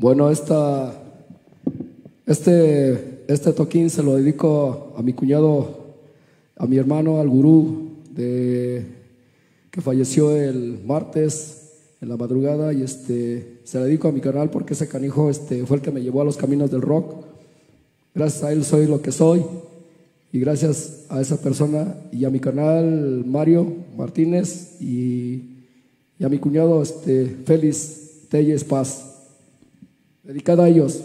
Bueno, este toquín se lo dedico a mi cuñado, a mi hermano, al gurú, que falleció el martes en la madrugada, y se lo dedico a mi canal porque ese canijo fue el que me llevó a los caminos del rock. Gracias a él soy lo que soy, y gracias a esa persona y a mi canal Mario Martínez y a mi cuñado Félix Telles Paz, dedicada a ellos.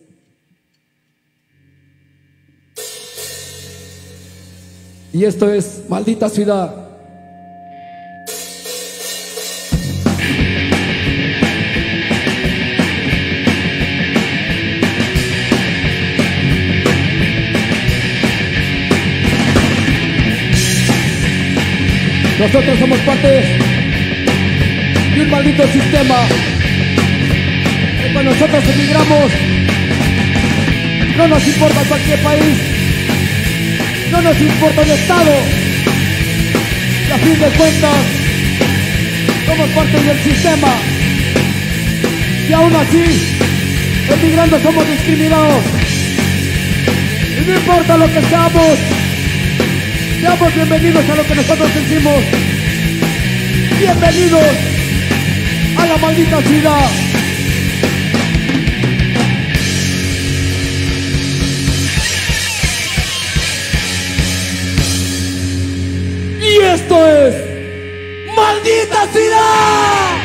Y esto es Maldita Ciudad. Nosotros somos parte de un maldito sistema. Y cuando nosotros emigramos, no nos importa cualquier país, no nos importa el estado, y a fin de cuentas somos parte del sistema. Y aún así, emigrando somos discriminados. Y no importa lo que seamos bienvenidos a lo que nosotros decimos. Bienvenidos a la maldita ciudad. Y esto es Maldita Ciudad.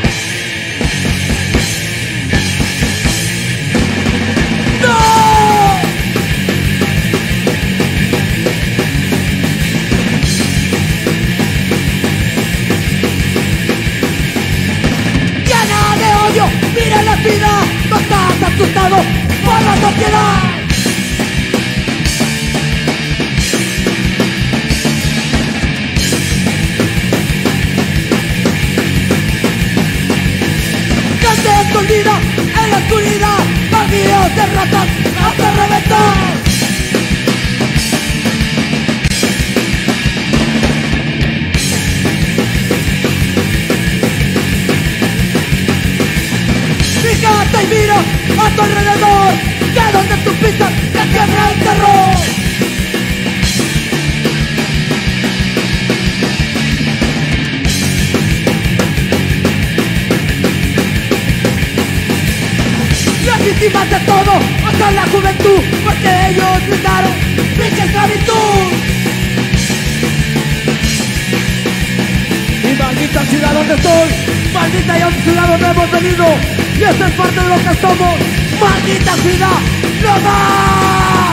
Mira la vida, no estás asustado por la sociedad. Gente escondida en la oscuridad, vacíos de ratas hasta reventar. Fíjate y mira a tu alrededor, que donde tú pisas te quiebra el terror. Legítimas de todo, hasta la juventud, porque ellos gritaron pinche esclavitud. Y maldita ciudad donde estoy, maldita ciudad donde hemos venido, y esta es parte de lo que somos. ¡Maldita ciudad! ¡No más!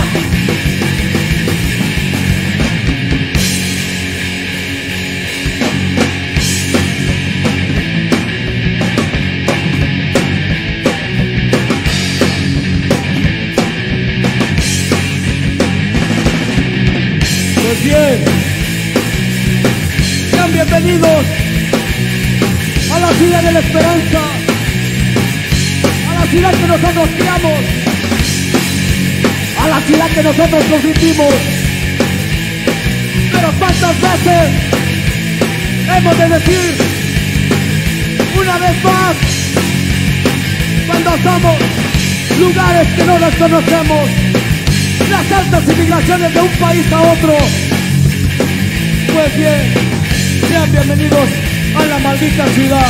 Pues bien, sean bienvenidos a la ciudad de la esperanza, a la ciudad que nosotros criamos, a la ciudad que nosotros consentimos. Pero cuántas veces hemos de decir una vez más, cuando somos lugares que no desconocemos, las altas inmigraciones de un país a otro. Pues bien, sean bienvenidos a la maldita ciudad.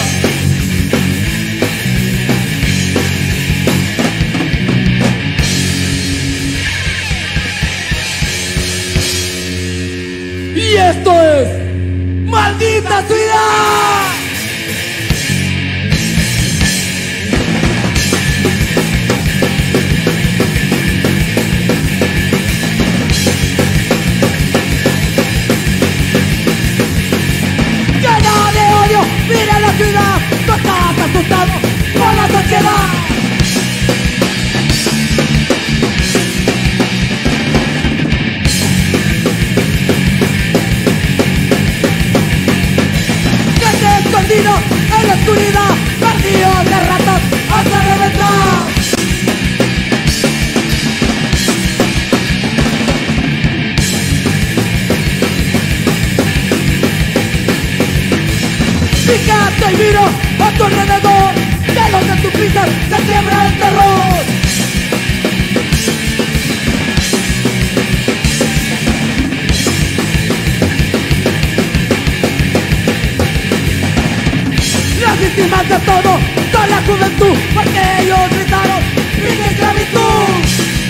Y esto es Maldita Ciudad. Llena de odio, mira la ciudad, no estás asustado por la sociedad. Escondido en la oscuridad, vacíos de ratas hasta reventar. Fíjate y miro a tu alrededor, de donde tú pisas se siembra el terror. Las víctimas de todo son la juventud, porque ellos gritaron fin de esclavitud.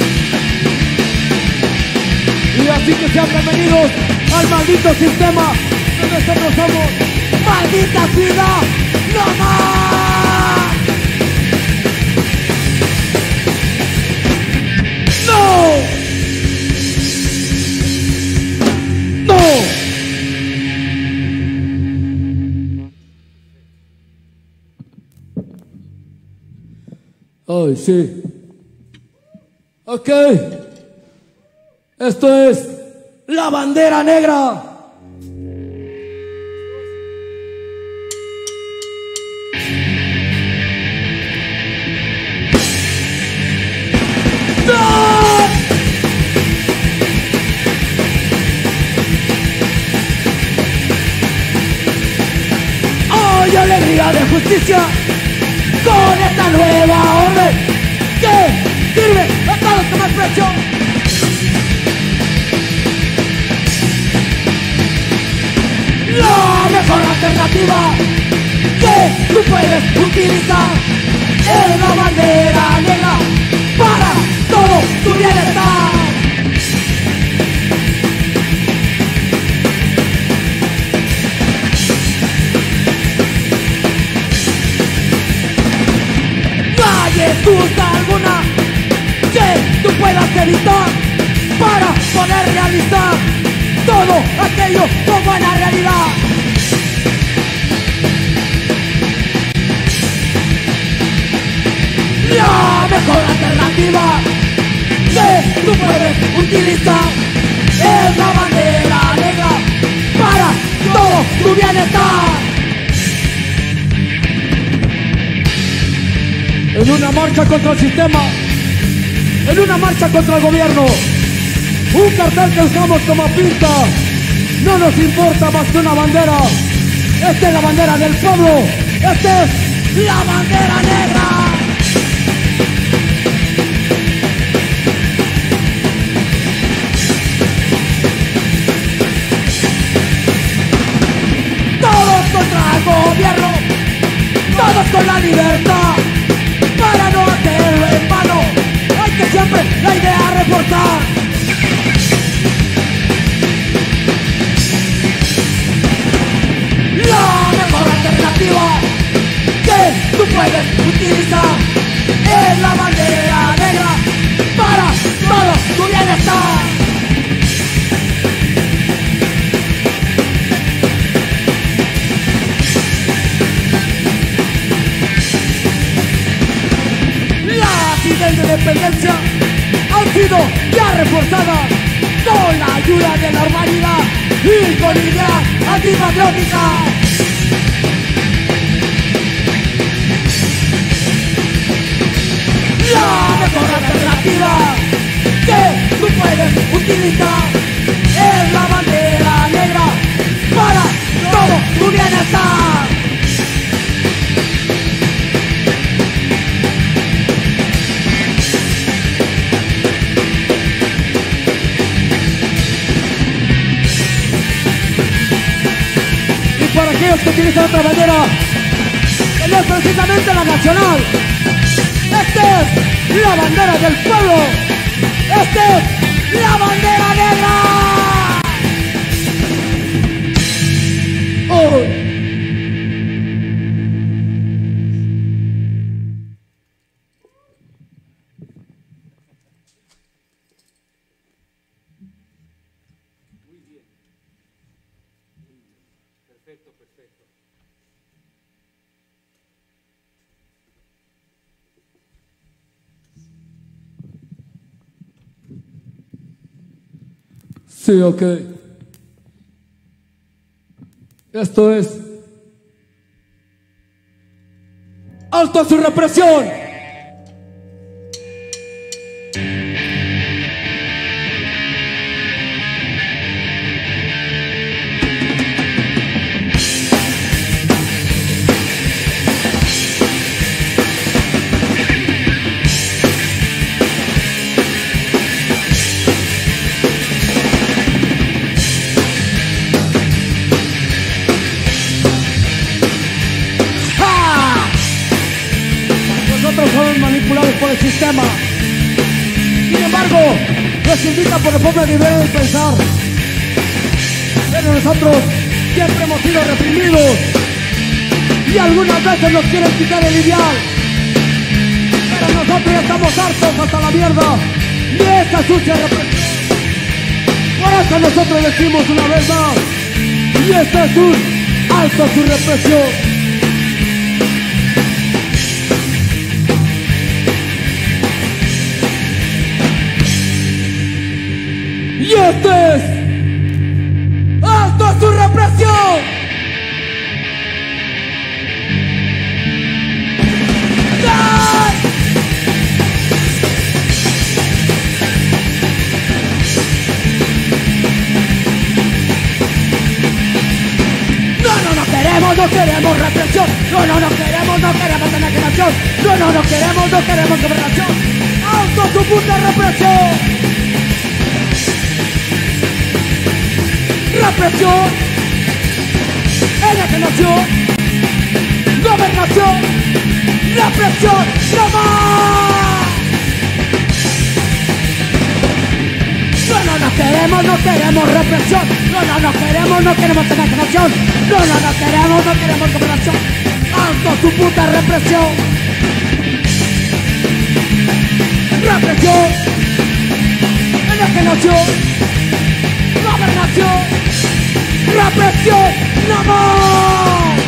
Y así que sean bienvenidos al maldito sistema que nosotros somos. ¡Maldita vida! ¡No más! ¡No! ¡No! Ay, sí. Ok. Esto es la bandera negra. ¡Hoy alegría de justicia! Con esta nueva orden que sirve a todos con más precio. La mejor alternativa que tú puedes utilizar es la bandera negra para todo tu bienestar. No hay excusa alguna que tú puedas evitar para poder realizar todo aquello como en la realidad. La mejor alternativa que tú puedes utilizar es la bandera negra para todo tu bienestar. En una marcha contra el sistema, en una marcha contra el gobierno, un cartel que usamos como pinta, no nos importa más que una bandera. Esta es la bandera del pueblo, esta es la bandera negra. Todos contra el gobierno, todos con la libertad, para no hacerlo en vano, hay que siempre la idea reforzar. La mejor alternativa que tú puedes utilizar es la bandera negra para todo tu bienestar. Las ideas de independencia han sido ya reforzadas con la ayuda de la humanidad y con ideas antipatrióticas. La mejor alternativa que tú puedes utilizar es la bandera negra para todo tu bienestar. Y para aquellos que utilizan otra bandera, que no es precisamente la nacional. Esta es la bandera del pueblo. Esta es la bandera negra. Oh. Muy bien. Perfecto, perfecto. Sí, ok. Esto es alto a su represión. por el sistema. Sin embargo, nos invita por la forma de vivir y pensar. Pero nosotros siempre hemos sido reprimidos y algunas veces nos quieren quitar el ideal. Pero nosotros ya estamos hartos hasta la mierda de esta sucia represión. Por eso nosotros decimos una vez más, y este es un alto a su represión. Y este es alto a su represión. ¡Ay! No queremos represión. No queremos enajenación. No queremos gobernación. Alto su puta represión. Represión, enajenación, gobernación, represión, no más. No queremos represión. No queremos enajenación. No queremos gobernación. Alto su puta represión. Represión, enajenación, gobernación, represión, no más.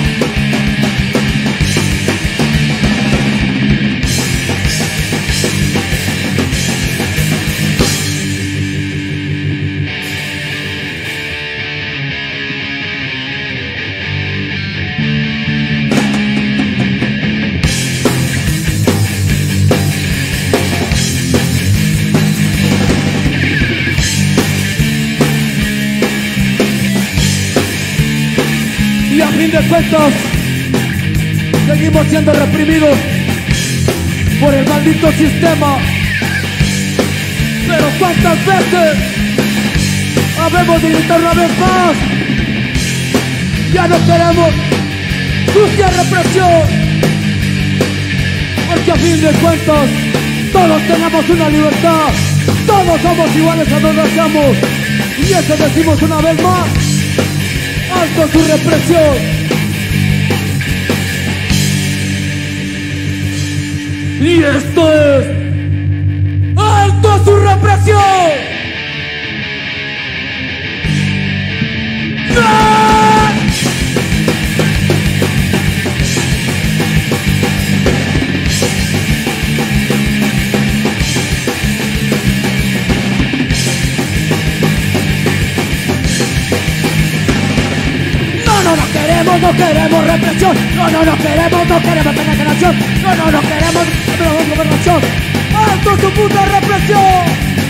Y a fin de cuentas, seguimos siendo reprimidos por el maldito sistema. Pero ¿cuántas veces habemos de gritar una vez más? Ya no queremos sucia represión, porque a fin de cuentas todos tenemos una libertad, todos somos iguales a donde nacemos, y eso decimos una vez más. Alto su represión. Y esto es alto su represión. ¡No! No queremos represión. No queremos enajenación. No queremos gobernación. ¡Alto su puta represión!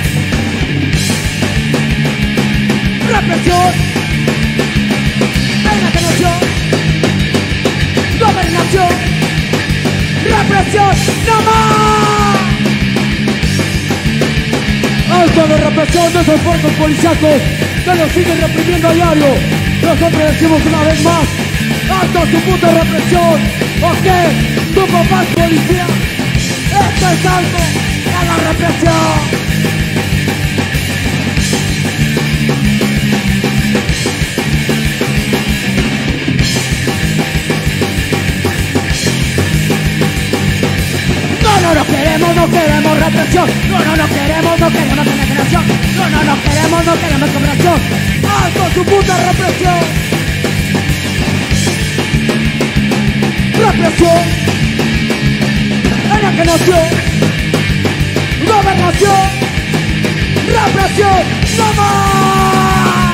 Represión, enajenación, gobernación, represión, no más. Alto de represión de esos cuerpos policíacos que nos siguen reprimiendo a diario. Nosotros decimos una vez más, alto su puta represión. ¿Ok? Tu papá es policía. Esto es alto a la represión. No queremos represión. No queremos enajenación. No queremos gobernación. ¡Alto su puta represión! Represión, enajenación, gobernación, represión, ¡no más!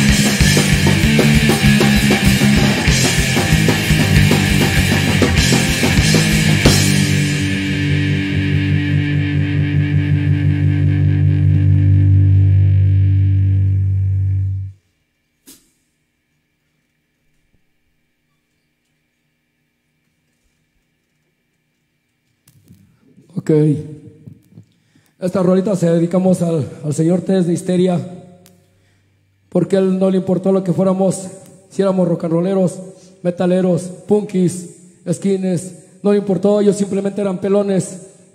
Ok. Esta rolita se dedicamos al señor Tess de Histeria, porque a él no le importó lo que fuéramos, si éramos rock and rolleros, metaleros, punkis, skins, no le importó, ellos simplemente eran pelones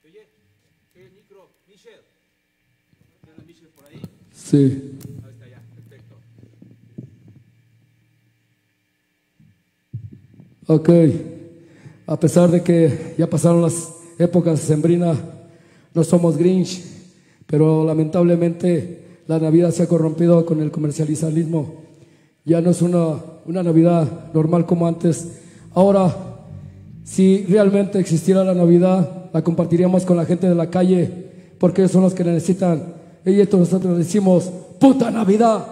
Oye, el micro, Michelle. ¿Tienes Michelle por ahí? Sí. Ahí está ya, perfecto. Ok. A pesar de que ya pasaron las épocas sembrinas, no somos Grinch, pero lamentablemente la Navidad se ha corrompido con el comercialismo. Ya no es una Navidad normal como antes. Ahora, si realmente existiera la Navidad, la compartiríamos con la gente de la calle, porque ellos son los que la necesitan. Y esto nosotros decimos, ¡puta Navidad!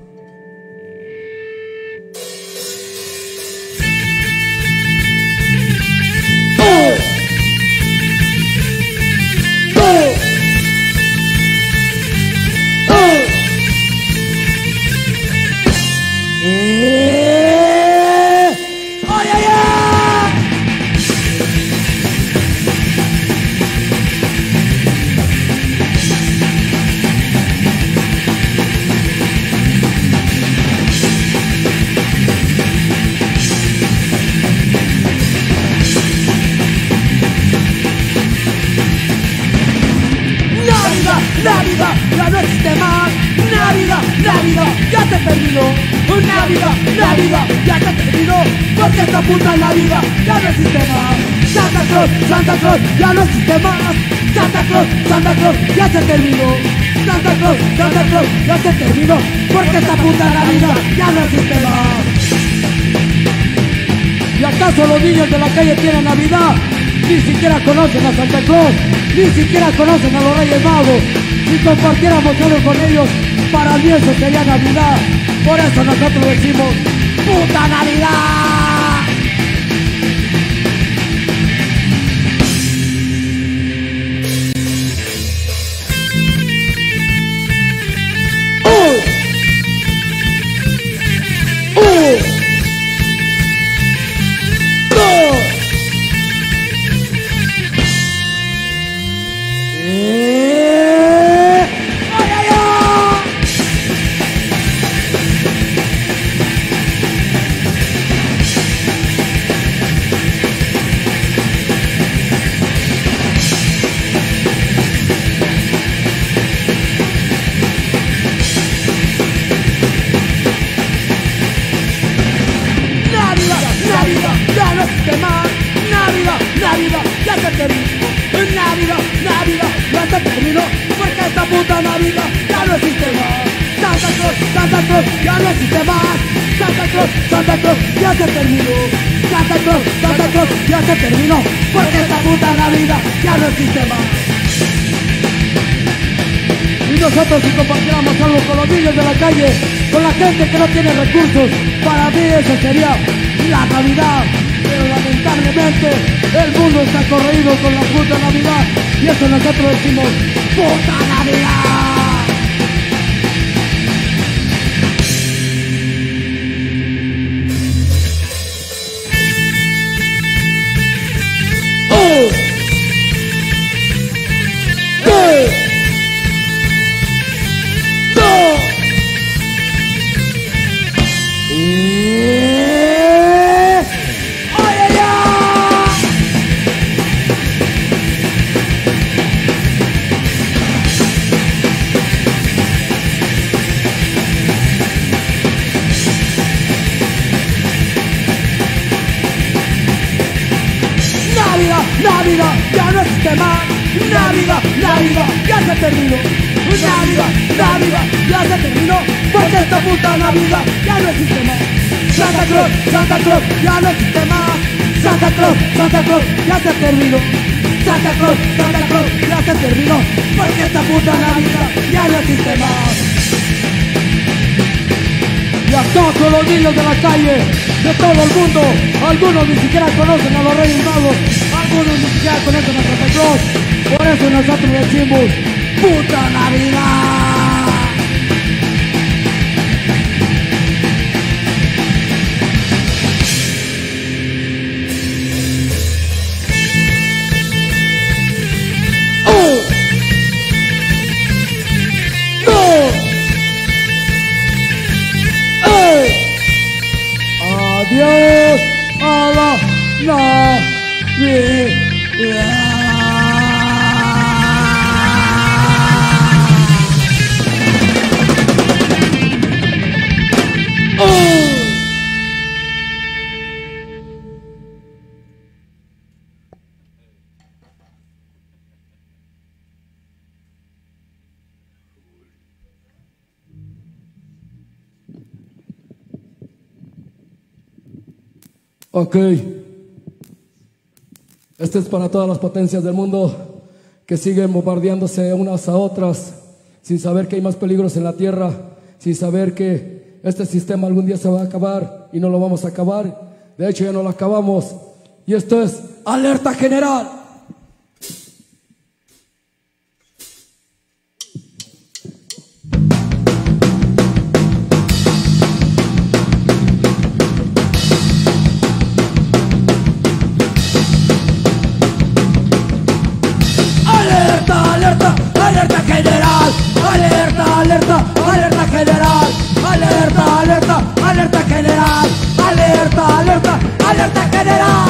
Navidad, ya no existe más. Navidad, Navidad, ya se terminó. Navidad, Navidad, ya se terminó. Porque esta puta Navidad ya no existe más. Santa Claus, ya no existe más. Santa Claus, ya se terminó. Santa Claus, ya se terminó. Porque esta puta Navidad ya no existe más. ¿Y acaso los niños de la calle tienen Navidad? Ni siquiera conocen a Santa Claus, ni siquiera conocen a los Reyes Magos. Si compartiéramos algo con ellos, para mí eso sería Navidad. Por eso nosotros decimos, ¡puta Navidad! Porque esta puta Navidad ya no existe más. Santa Claus, ya no existe más. Santa Claus, ya se terminó. Santa Claus, ya se terminó. Porque esta puta Navidad ya no existe más. Y nosotros si compartiéramos algo con los niños de la calle, con la gente que no tiene recursos, para mí eso sería la Navidad. Pero lamentablemente el mundo está corrido con la puta Navidad. Y eso nosotros decimos, ¡puta Navidad! Navidad, ya no existe más. Navidad, ya se terminó. Navidad, ya se terminó. Porque esta puta Navidad ya no existe más. Santa Claus, ya no existe más. Santa Claus, ya se terminó. Santa Claus, ya se terminó. Porque esta puta Navidad ya no existe más. Y a todos los niños de la calle, de todo el mundo, algunos ni siquiera conocen a los Reyes Magos, algunos ni siquiera conocen a Santa Claus. Por eso nosotros decimos, ¡puta Navidad! Adiós a la Navidad. Ok. Este es para todas las potencias del mundo que siguen bombardeándose unas a otras sin saber que hay más peligros en la tierra, sin saber que este sistema algún día se va a acabar y no lo vamos a acabar. De hecho, ya no lo acabamos. Y esto es Alerta General. Alerta, alerta, alerta general. Alerta, alerta, alerta general. Alerta, alerta, alerta general. Alerta, alerta, alerta general.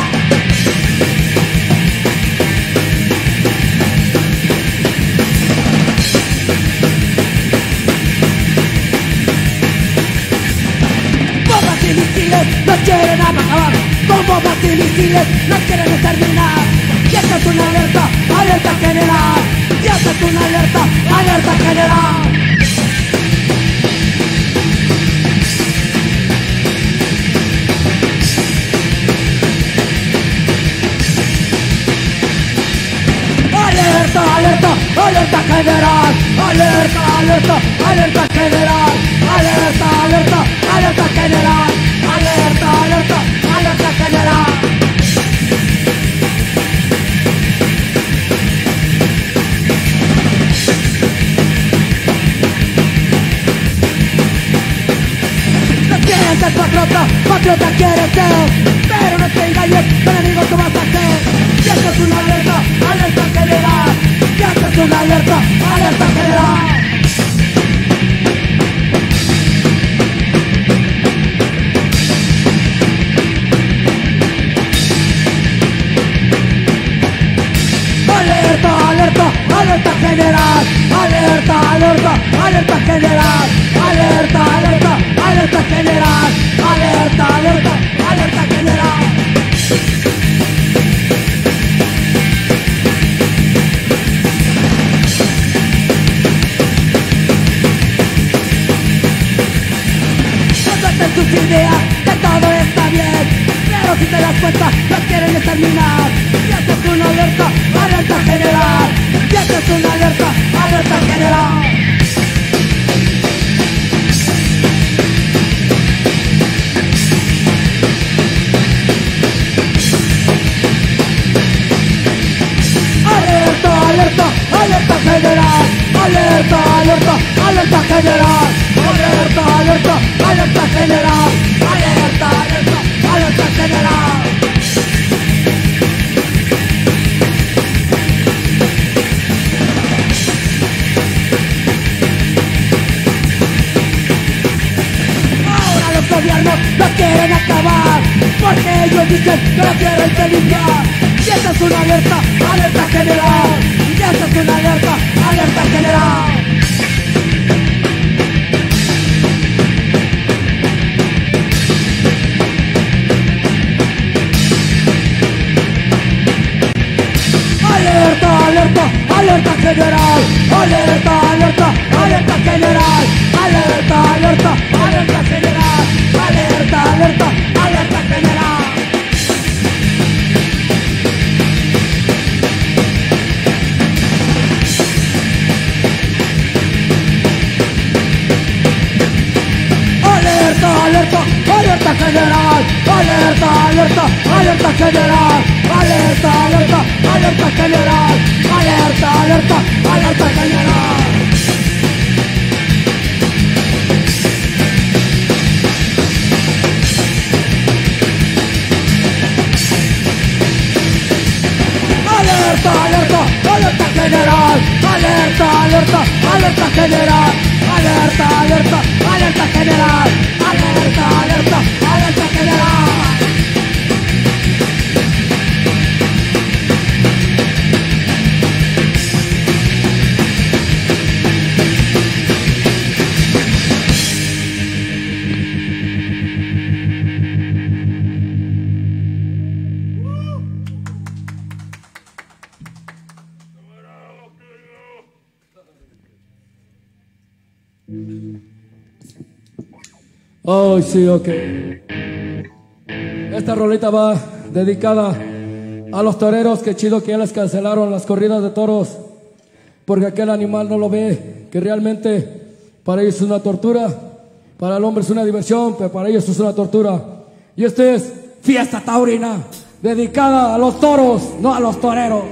Bombas y misiles nos quieren acabar. Con bombas y misiles nos quieren exterminar. Y esta es una alerta, alerta general. Y esta es una alerta, alerta general. Alerta, alerta, alerta general. Alerta, alerta, alerta general. Alerta, alerta, alerta general. Alerta, alerta, alerta general. No quieres ser patriota, patriota quieres ser, pero no te engañes, tu enemigo tú vas a ser. Y esta es una alerta, alerta general. Y esta es una alerta, alerta general. Alerta, alerta, alerta general. Alerta, alerta, alerta general. Alerta, alerta, alerta general. Alerta, alerta, alerta general. Tus ideas, que todo está bien, pero si te das cuenta, no quieren exterminar. Y esta es una alerta, alerta general. Y esta es una alerta, alerta general. Alerta, alerta, alerta general. Alerta, alerta, alerta general. Alerta, alerta, alerta general. Alerta, alerta, alerta general. Ahora los gobiernos no quieren acabar, porque ellos dicen que la tierra hay que limpiar. Y esta es una alerta, alerta general. Y esta es una alerta, alerta general. Alerta, alerta, alerta general. Alerta, alerta, alerta general. Alerta, alerta, alerta general. Alerta, alerta, alerta general. Alerta, alerta, alerta general. Alerta, alerta, alerta general. Alerta, alerta, alerta general. Alerta, alerta, alerta general. Alerta, alerta, alerta general. Alerta, alerta, alerta general. Alerta, alerta, alerta general. Alerta, alerta, alerta general. Oh, sí, ok. Esta rolita va dedicada a los toreros. Qué chido que ya les cancelaron las corridas de toros, porque aquel animal no lo ve, que realmente para ellos es una tortura. Para el hombre es una diversión, pero para ellos es una tortura. Y este es Fiesta Taurina, dedicada a los toros, no a los toreros.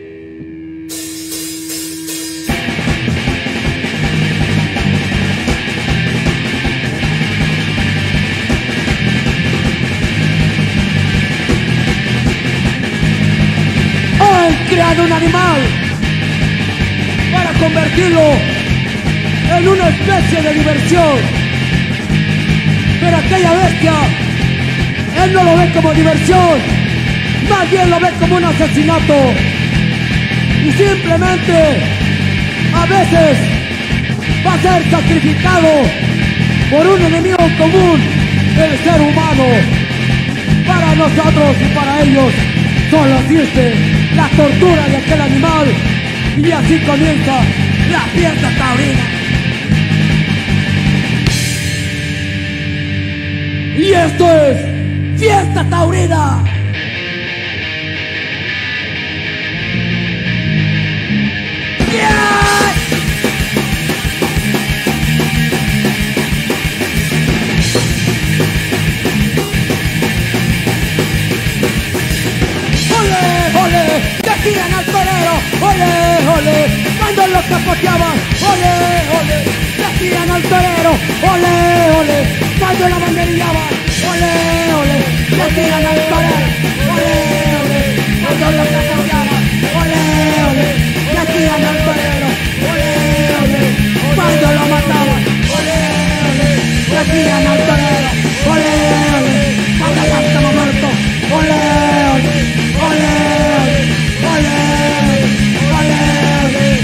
Han creado un animal para convertirlo en una especie de diversión. Pero aquella bestia, él no lo ve como diversión, más bien lo ve como un asesinato. Y simplemente, a veces, va a ser sacrificado por un enemigo común, el ser humano. Para nosotros y para ellos, solo existe la tortura de aquel animal. Y así comienza la fiesta taurina. Y esto es Fiesta Taurina. ¡Yeah! ¡Ole, ole! ¡Decían al torero! ¡Ole, ole! Cuando los capoteaban, ¡ole, ole! Decían al torero, ¡ole, ole! Cuando la banderillaban, ¡ole, ole! Decían al torero, ¡ole, ole! Cuando los capoteaban, ¡ole, ole! Decían al torero, ¡ole, ole! Cuando lo mataban, ¡ole, ole! Decían al torero, ¡ole, ole! Cuando ya estaba muerto, ¡ole, ole! ¡Ole, ole! ¡Ole, ole! ¡Ole, ole!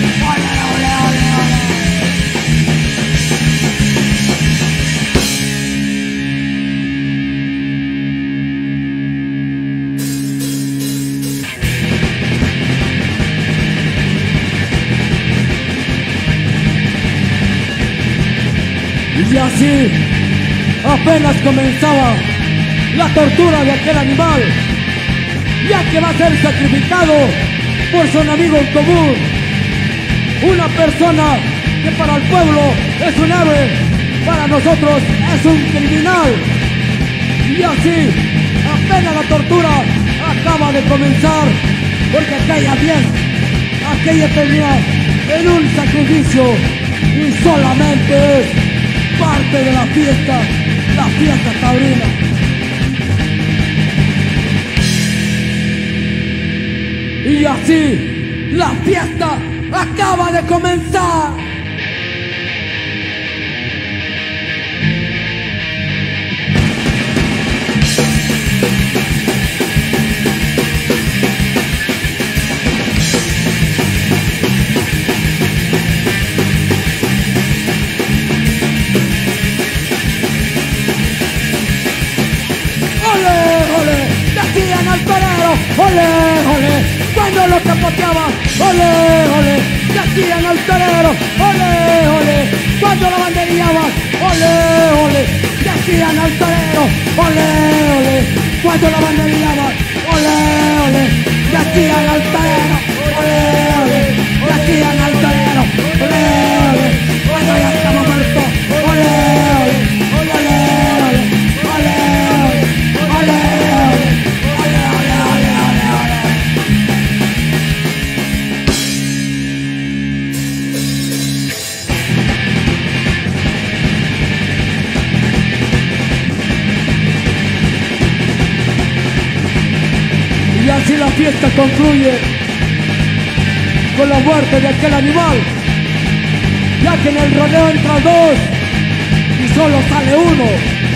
Y así apenas comenzaba la tortura de aquel animal, ya que va a ser sacrificado por su enemigo en común. Una persona que para el pueblo es un héroe, para nosotros es un criminal. Y así apenas la tortura acaba de comenzar, porque aquella tenía en un sacrificio y solamente es parte de la fiesta taurina. Y así la fiesta acaba de comenzar. Decían al torero, ole, ole, cuando lo capoteaban, ole, ole, decían al torero, ole, ole, cuando lo banderillaban, ole, ole, decían al torero, ole, ole, cuando lo banderillaban, ole, ole, decían al torero, ole, ole, decían al torero, ole, ole, cuando ya estamos muertos, ole, ole, ole, ole, ole, ole, ole. Y así la fiesta concluye con la muerte de aquel animal, ya que en el rodeo entran dos y solo sale uno.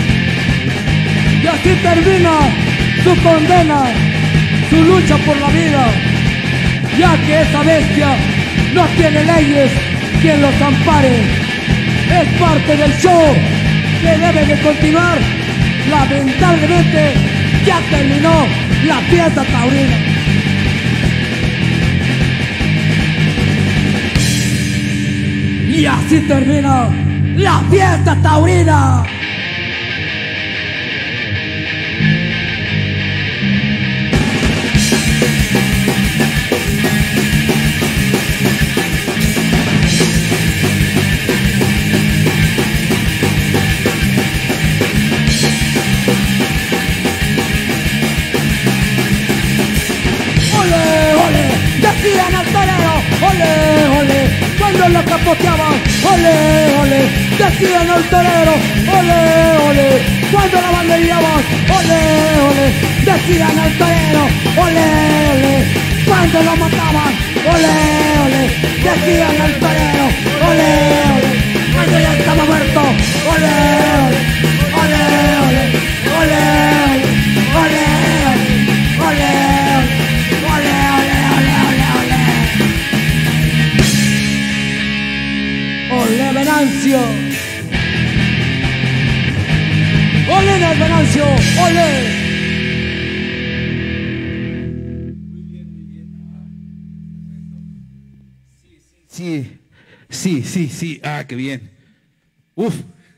Y así termina su condena, su lucha por la vida, ya que esa bestia no tiene leyes quien los ampare. Es parte del show que debe de continuar. Lamentablemente ya terminó la fiesta taurina. Y así termina la fiesta taurina. lo capoteaban, ole, ole, decían al torero, ole, ole, cuando la bandereaban, ole, ole, decían al torero, ole, ole, cuando lo mataban, ole, ole, decían al torero, ole, ole, cuando ya estaba muerto, ole, ole, ole, ole, ole, ole, ole, ole, ole, ole, Venancio, ole en el Venancio, ole. Sí. Ah, qué bien. Uf.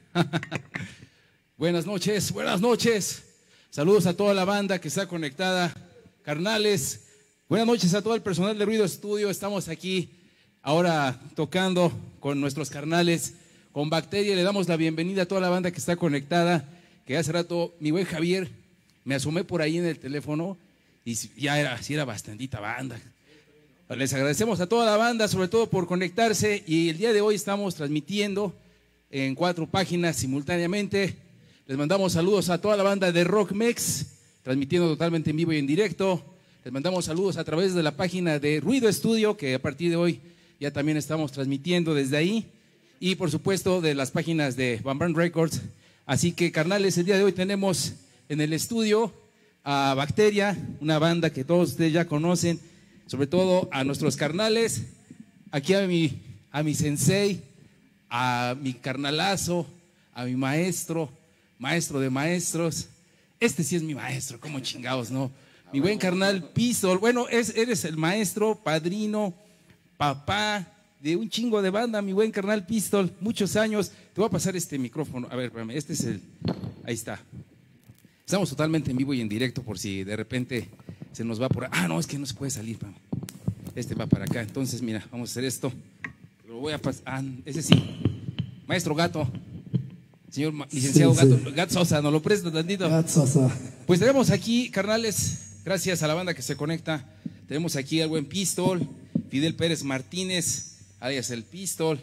Buenas noches, buenas noches. Saludos a toda la banda que está conectada, carnales. Buenas noches a todo el personal de Ruido Estudio. Estamos aquí ahora tocando con nuestros carnales, con Bacteria. Le damos la bienvenida a toda la banda que está conectada, que hace rato mi buen Javier me asomé por ahí en el teléfono y ya era bastantita banda. Les agradecemos a toda la banda, sobre todo por conectarse, y el día de hoy estamos transmitiendo en 4 páginas simultáneamente. Les mandamos saludos a toda la banda de Rock Mex, transmitiendo totalmente en vivo y en directo. Les mandamos saludos a través de la página de Ruido Estudio, que a partir de hoy ya también estamos transmitiendo desde ahí, y por supuesto de las páginas de Bam Bam Records. Así que, carnales, el día de hoy tenemos en el estudio a Bacteria, una banda que todos ustedes ya conocen, sobre todo a nuestros carnales, aquí a mi sensei, a mi carnalazo, a mi maestro de maestros. Este sí es mi maestro, como chingados, ¿no? Mi buen carnal Pistol. Bueno, eres el maestro, padrino, papá de un chingo de banda, mi buen carnal Pistol. Muchos años. Te voy a pasar este micrófono. A ver, espérame, este es el... Ahí está. Estamos totalmente en vivo y en directo por si de repente se nos va por... Ah, no, es que no se puede salir. Este va para acá. Entonces, mira, vamos a hacer esto. Lo voy a pasar... Ah, ese sí. Maestro Gato. Señor licenciado Sí. Gato Sosa, ¿nos lo presta tantito? Gato Sosa. Pues tenemos aquí, carnales, gracias a la banda que se conecta, tenemos aquí al buen Pistol, Fidel Pérez Martínez, alias el Pistol,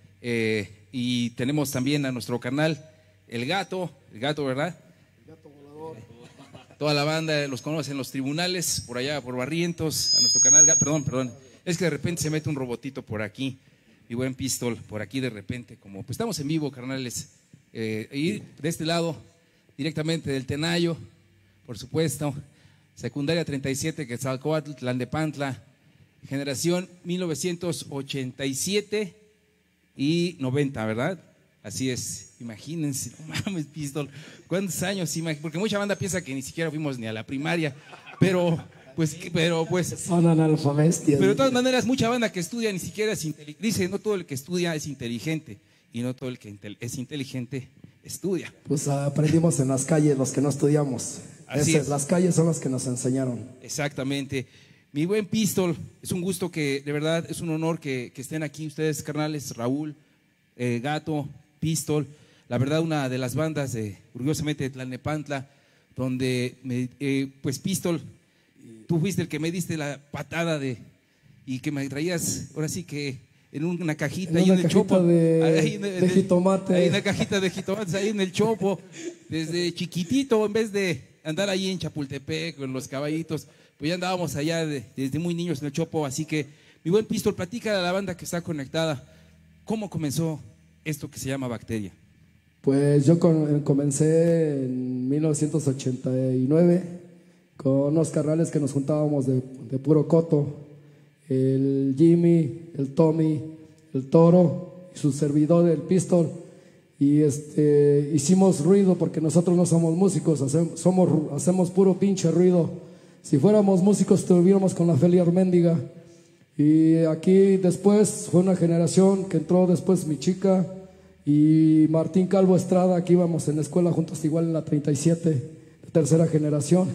y tenemos también a nuestro carnal, el Gato, ¿verdad? El Gato volador. Toda la banda los conoce en los tribunales, por allá, por Barrientos, a nuestro canal, perdón, es que de repente se mete un robotito por aquí, mi buen Pistol, por aquí de repente, como pues estamos en vivo, carnales, y de este lado, directamente del Tenayo, por supuesto, secundaria 37, Quetzalcóatl, Tlalnepantla, generación 1987 y 90, ¿verdad? Así es, imagínense, no mames, Pistol, ¿cuántos años? Porque mucha banda piensa que ni siquiera fuimos ni a la primaria, pero pues son analfabestias. Pero de todas maneras, mucha banda que estudia ni siquiera es inteligente. Dice, no todo el que estudia es inteligente, y no todo el que es inteligente estudia. Pues aprendimos en las calles los que no estudiamos. Las calles son las que nos enseñaron. Exactamente. Mi buen Pistol, es un gusto que, de verdad, es un honor que estén aquí ustedes, carnales, Raúl, Gato, Pistol. La verdad, una de las bandas de, orgullosamente, de Tlalnepantla, donde, pues Pistol, tú fuiste el que me diste la patada y que me traías, ahora sí que en una cajita ahí en el Chopo. De jitomate. Ahí en una cajita de jitomates ahí en el Chopo, desde chiquitito, en vez de andar ahí en Chapultepec con los caballitos, pues ya andábamos allá desde muy niños en el Chopo. Así que, mi buen Pistol, platica a la banda que está conectada, ¿cómo comenzó esto que se llama Bacteria? Pues yo comencé en 1989 con unos carnales que nos juntábamos de puro coto, el Jimmy, el Tommy, el Toro y su servidor, el Pistol, y hicimos ruido porque nosotros no somos músicos, hacemos puro pinche ruido. Si fuéramos músicos estuviéramos con la Felia Arméndiga. Y aquí después fue una generación que entró después mi chica y Martín Calvo Estrada, aquí íbamos en la escuela juntos igual en la 37, de tercera generación.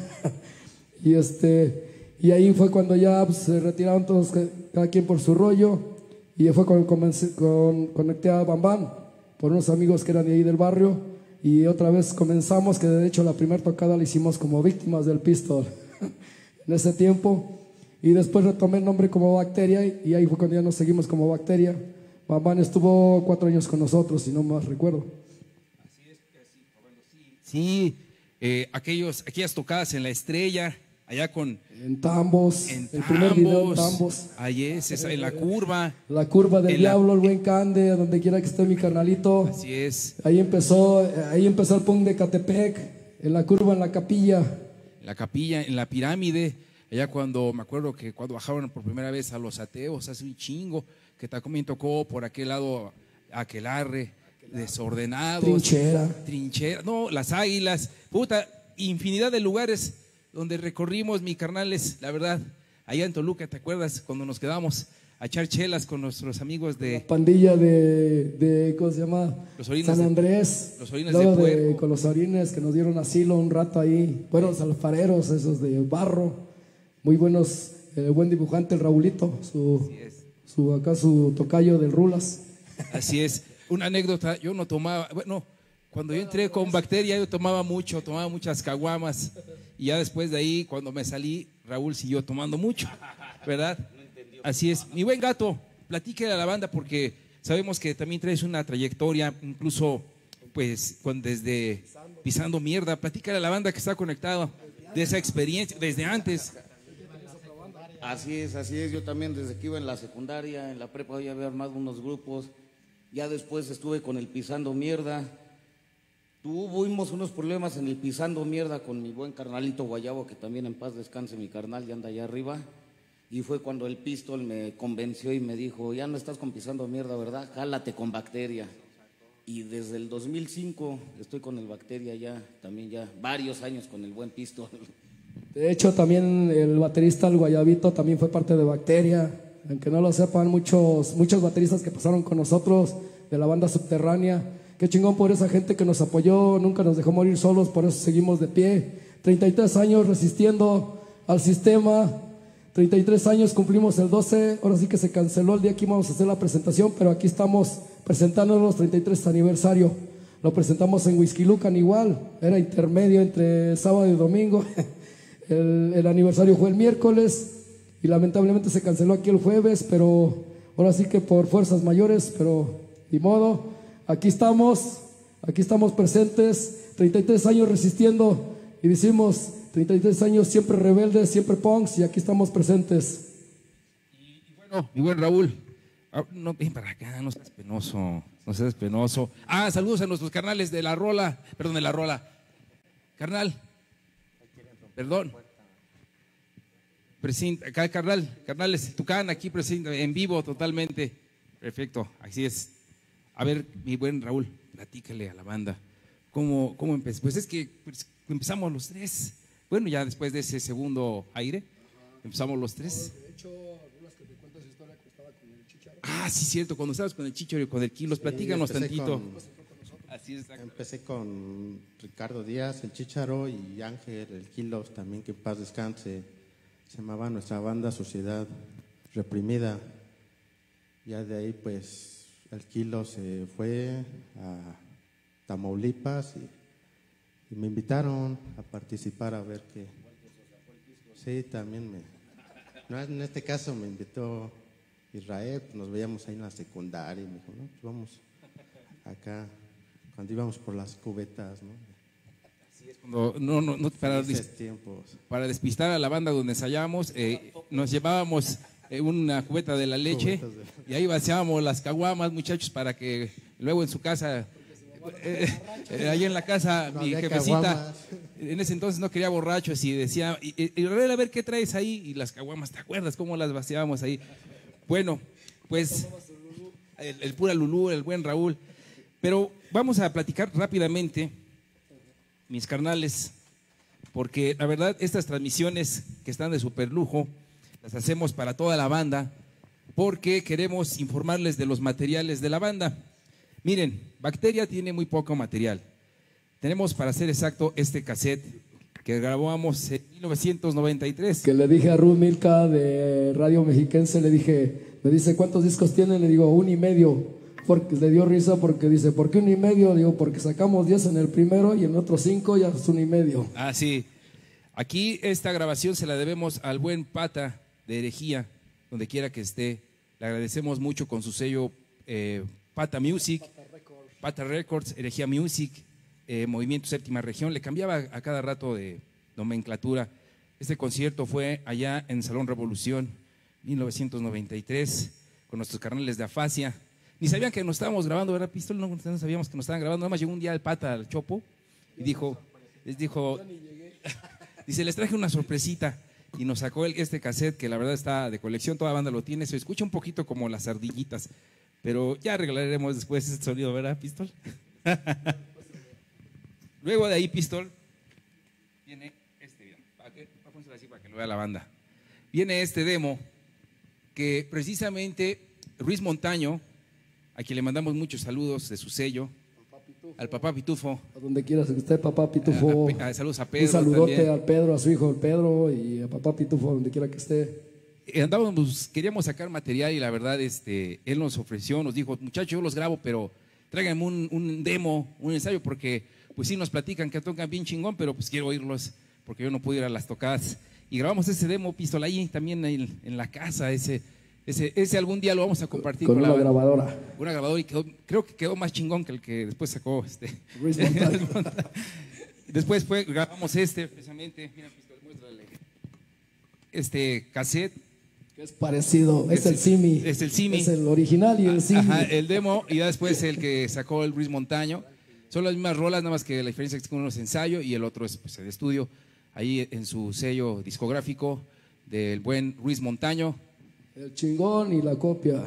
Y ahí fue cuando ya pues, se retiraron todos, cada quien por su rollo, y fue cuando conecté a Bam Bam por unos amigos que eran de ahí del barrio, y otra vez comenzamos, que de hecho la primera tocada la hicimos como víctimas del Pistol en ese tiempo, y después retomé el nombre como Bacteria, y ahí fue cuando ya nos seguimos como Bacteria. Bambán estuvo 4 años con nosotros, si no más recuerdo. Sí, aquellas tocadas en La Estrella, allá en Tambos, en el primer video en Tambos, Tambos. ahí es, en La Curva. La curva del En la- diablo, el buen Cande, donde quiera que esté mi carnalito. Así es, Ahí empezó el punk de Catepec, en la curva, en la capilla. en la capilla, en la pirámide, allá cuando, me acuerdo que cuando bajaron por primera vez a los ateos, hace un chingo, que también tocó por aquel lado Aquelarre, Desordenados. Trinchera, no, Las Águilas, puta, infinidad de lugares donde recorrimos, mi carnales, la verdad, allá en Toluca, ¿te acuerdas? Cuando nos quedamos a echar chelas con nuestros amigos La de pandilla de ¿cómo se llama? Los Orines San de- Andrés. Los Orines Luego de Puerco. con los orines que nos dieron asilo un rato ahí. Buenos alfareros, esos de barro. Muy buenos, buen dibujante el Raulito, su tocayo del Rulas. Así es. Una anécdota, yo no tomaba, bueno, cuando yo entré con Bacteria yo tomaba muchas caguamas y ya después de ahí, cuando me salí, Raúl siguió tomando mucho, ¿verdad? Así es. Mi buen Gato, platíquele a la banda porque sabemos que también traes una trayectoria, incluso pues desde Pisando Mierda, platícale a la banda que está conectada de esa experiencia, desde antes. Así es, yo también desde que iba en la secundaria, en la prepa ya había armado unos grupos, ya después estuve con el Pisando Mierda, tuvimos unos problemas en el Pisando Mierda con mi buen carnalito Guayabo, que también en paz descanse mi carnal, ya anda allá arriba, y fue cuando el Pistol me convenció y me dijo, ya no estás con Pisando Mierda, ¿verdad? Jálate con Bacteria. Y desde el 2005 estoy con el Bacteria ya, también ya varios años con el buen Pistol. De hecho, también el baterista, el Guayabito, también fue parte de Bacteria. Aunque no lo sepan, muchos bateristas que pasaron con nosotros de la banda Subterránea. Qué chingón por esa gente que nos apoyó, nunca nos dejó morir solos, por eso seguimos de pie. 33 años resistiendo al sistema. 33 años, cumplimos el 12. Ahora sí que se canceló el día que íbamos a hacer la presentación, pero aquí estamos presentándonos 33 aniversario. Lo presentamos en Whisky Lucan igual, era intermedio entre sábado y domingo. El aniversario fue el miércoles y lamentablemente se canceló aquí el jueves, pero ahora sí que por fuerzas mayores, pero ni modo. Aquí estamos presentes, 33 años resistiendo y decimos 33 años siempre rebeldes, siempre punks y aquí estamos presentes. Y bueno, mi buen Raúl, no, ven para acá, no seas penoso. Ah, saludos a nuestros carnales de la rola, carnal, perdón. Acá carnales, Tucán aquí presente, en vivo totalmente. Perfecto, así es. A ver, mi buen Raúl, platícale a la banda. ¿Cómo empezó? Pues es que empezamos los tres. Bueno, ya después de ese segundo aire, empezamos los tres. De hecho, algunas que te cuentas historia que estaba con el Chicharo. Ah, sí, cierto, cuando estabas con el Chicharo y con el Kilos, platícanos tantito. Así es. Empecé con Ricardo Díaz, el Chicharo, y Ángel, el Kilos, también que en paz descanse. Se llamaba nuestra banda Sociedad Reprimida. Ya de ahí, pues, el Kilos se fue a Tamaulipas y me invitaron a participar a ver qué. Sí, también no, en este caso me invitó Israel, pues nos veíamos ahí en la secundaria y me dijo, no, pues vamos acá, cuando íbamos por las cubetas, ¿no? Para despistar a la banda donde ensayábamos, nos llevábamos una cubeta de la leche y ahí vaciábamos las caguamas, muchachos, para que luego en su casa, ahí en la casa, no mi había jefecita, caguamas. en ese entonces no quería borrachos y decía, y a ver qué traes ahí, y las caguamas, ¿te acuerdas cómo las vaciábamos ahí? Bueno, pues el pura Lulú, el buen Raúl. Pero vamos a platicar rápidamente, mis carnales, porque la verdad estas transmisiones que están de super lujo las hacemos para toda la banda porque queremos informarles de los materiales de la banda. Miren, Bacteria tiene muy poco material. Tenemos, para ser exacto, este cassette que grabamos en 1993. Que le dije a Ruth Milka de Radio Mexiquense, me dice, ¿cuántos discos tiene? Le digo, 1.5. Porque le dio risa porque dice, ¿por qué 1.5? Digo, porque sacamos 10 en el primero y en otros 5 ya es 1.5. Ah, sí. Aquí esta grabación se la debemos al buen Pata de Herejía, donde quiera que esté. Le agradecemos mucho con su sello Pata Music, Pata Records, Herejía Music, Movimiento Séptima Región, le cambiaba a cada rato de nomenclatura. Este concierto fue allá en Salón Revolución, 1993, con nuestros carnales de Afasia. Ni sabían que nos estábamos grabando, ¿verdad, Pistol? No sabíamos que nos estaban grabando. Nada más llegó un día el Pata al Chopo y les dijo, dice, les traje una sorpresita. Y nos sacó este cassette que la verdad está de colección, toda la banda lo tiene, se escucha un poquito como las ardillitas, pero ya arreglaremos después ese sonido, ¿verdad, Pistol? Luego de ahí, Pistol, viene este video, pónselo así para que lo vea la banda. Viene este demo que precisamente Ruiz Montaño, a quien le mandamos muchos saludos de su sello, al papá Pitufo. A donde quieras que esté, papá Pitufo. Saludos a Pedro. Un saludote también. al Pedro, a su hijo el Pedro, y a papá Pitufo, donde quiera que esté. Queríamos sacar material y la verdad, él nos ofreció, nos dijo, muchachos, yo los grabo, pero tráiganme un demo, un ensayo, porque pues sí nos platican que tocan bien chingón, pero pues quiero oírlos, porque yo no pude ir a las tocadas. Y grabamos ese demo, Pistol, ahí también en la casa, ese algún día lo vamos a compartir con una grabadora. Una grabadora y creo que quedó más chingón que el que después sacó Ruiz Montaño. Después grabamos precisamente, mira, Pistol, muéstrale. Cassette. Que es parecido, es el Simi. Es el Simi. Es el original y el Simi. Ajá, el demo y ya después el que sacó el Ruiz Montaño. Son las mismas rolas, nada más que la diferencia es que uno es ensayo y el otro es pues, el estudio. Ahí en su sello discográfico del buen Ruiz Montaño. El chingón y la copia.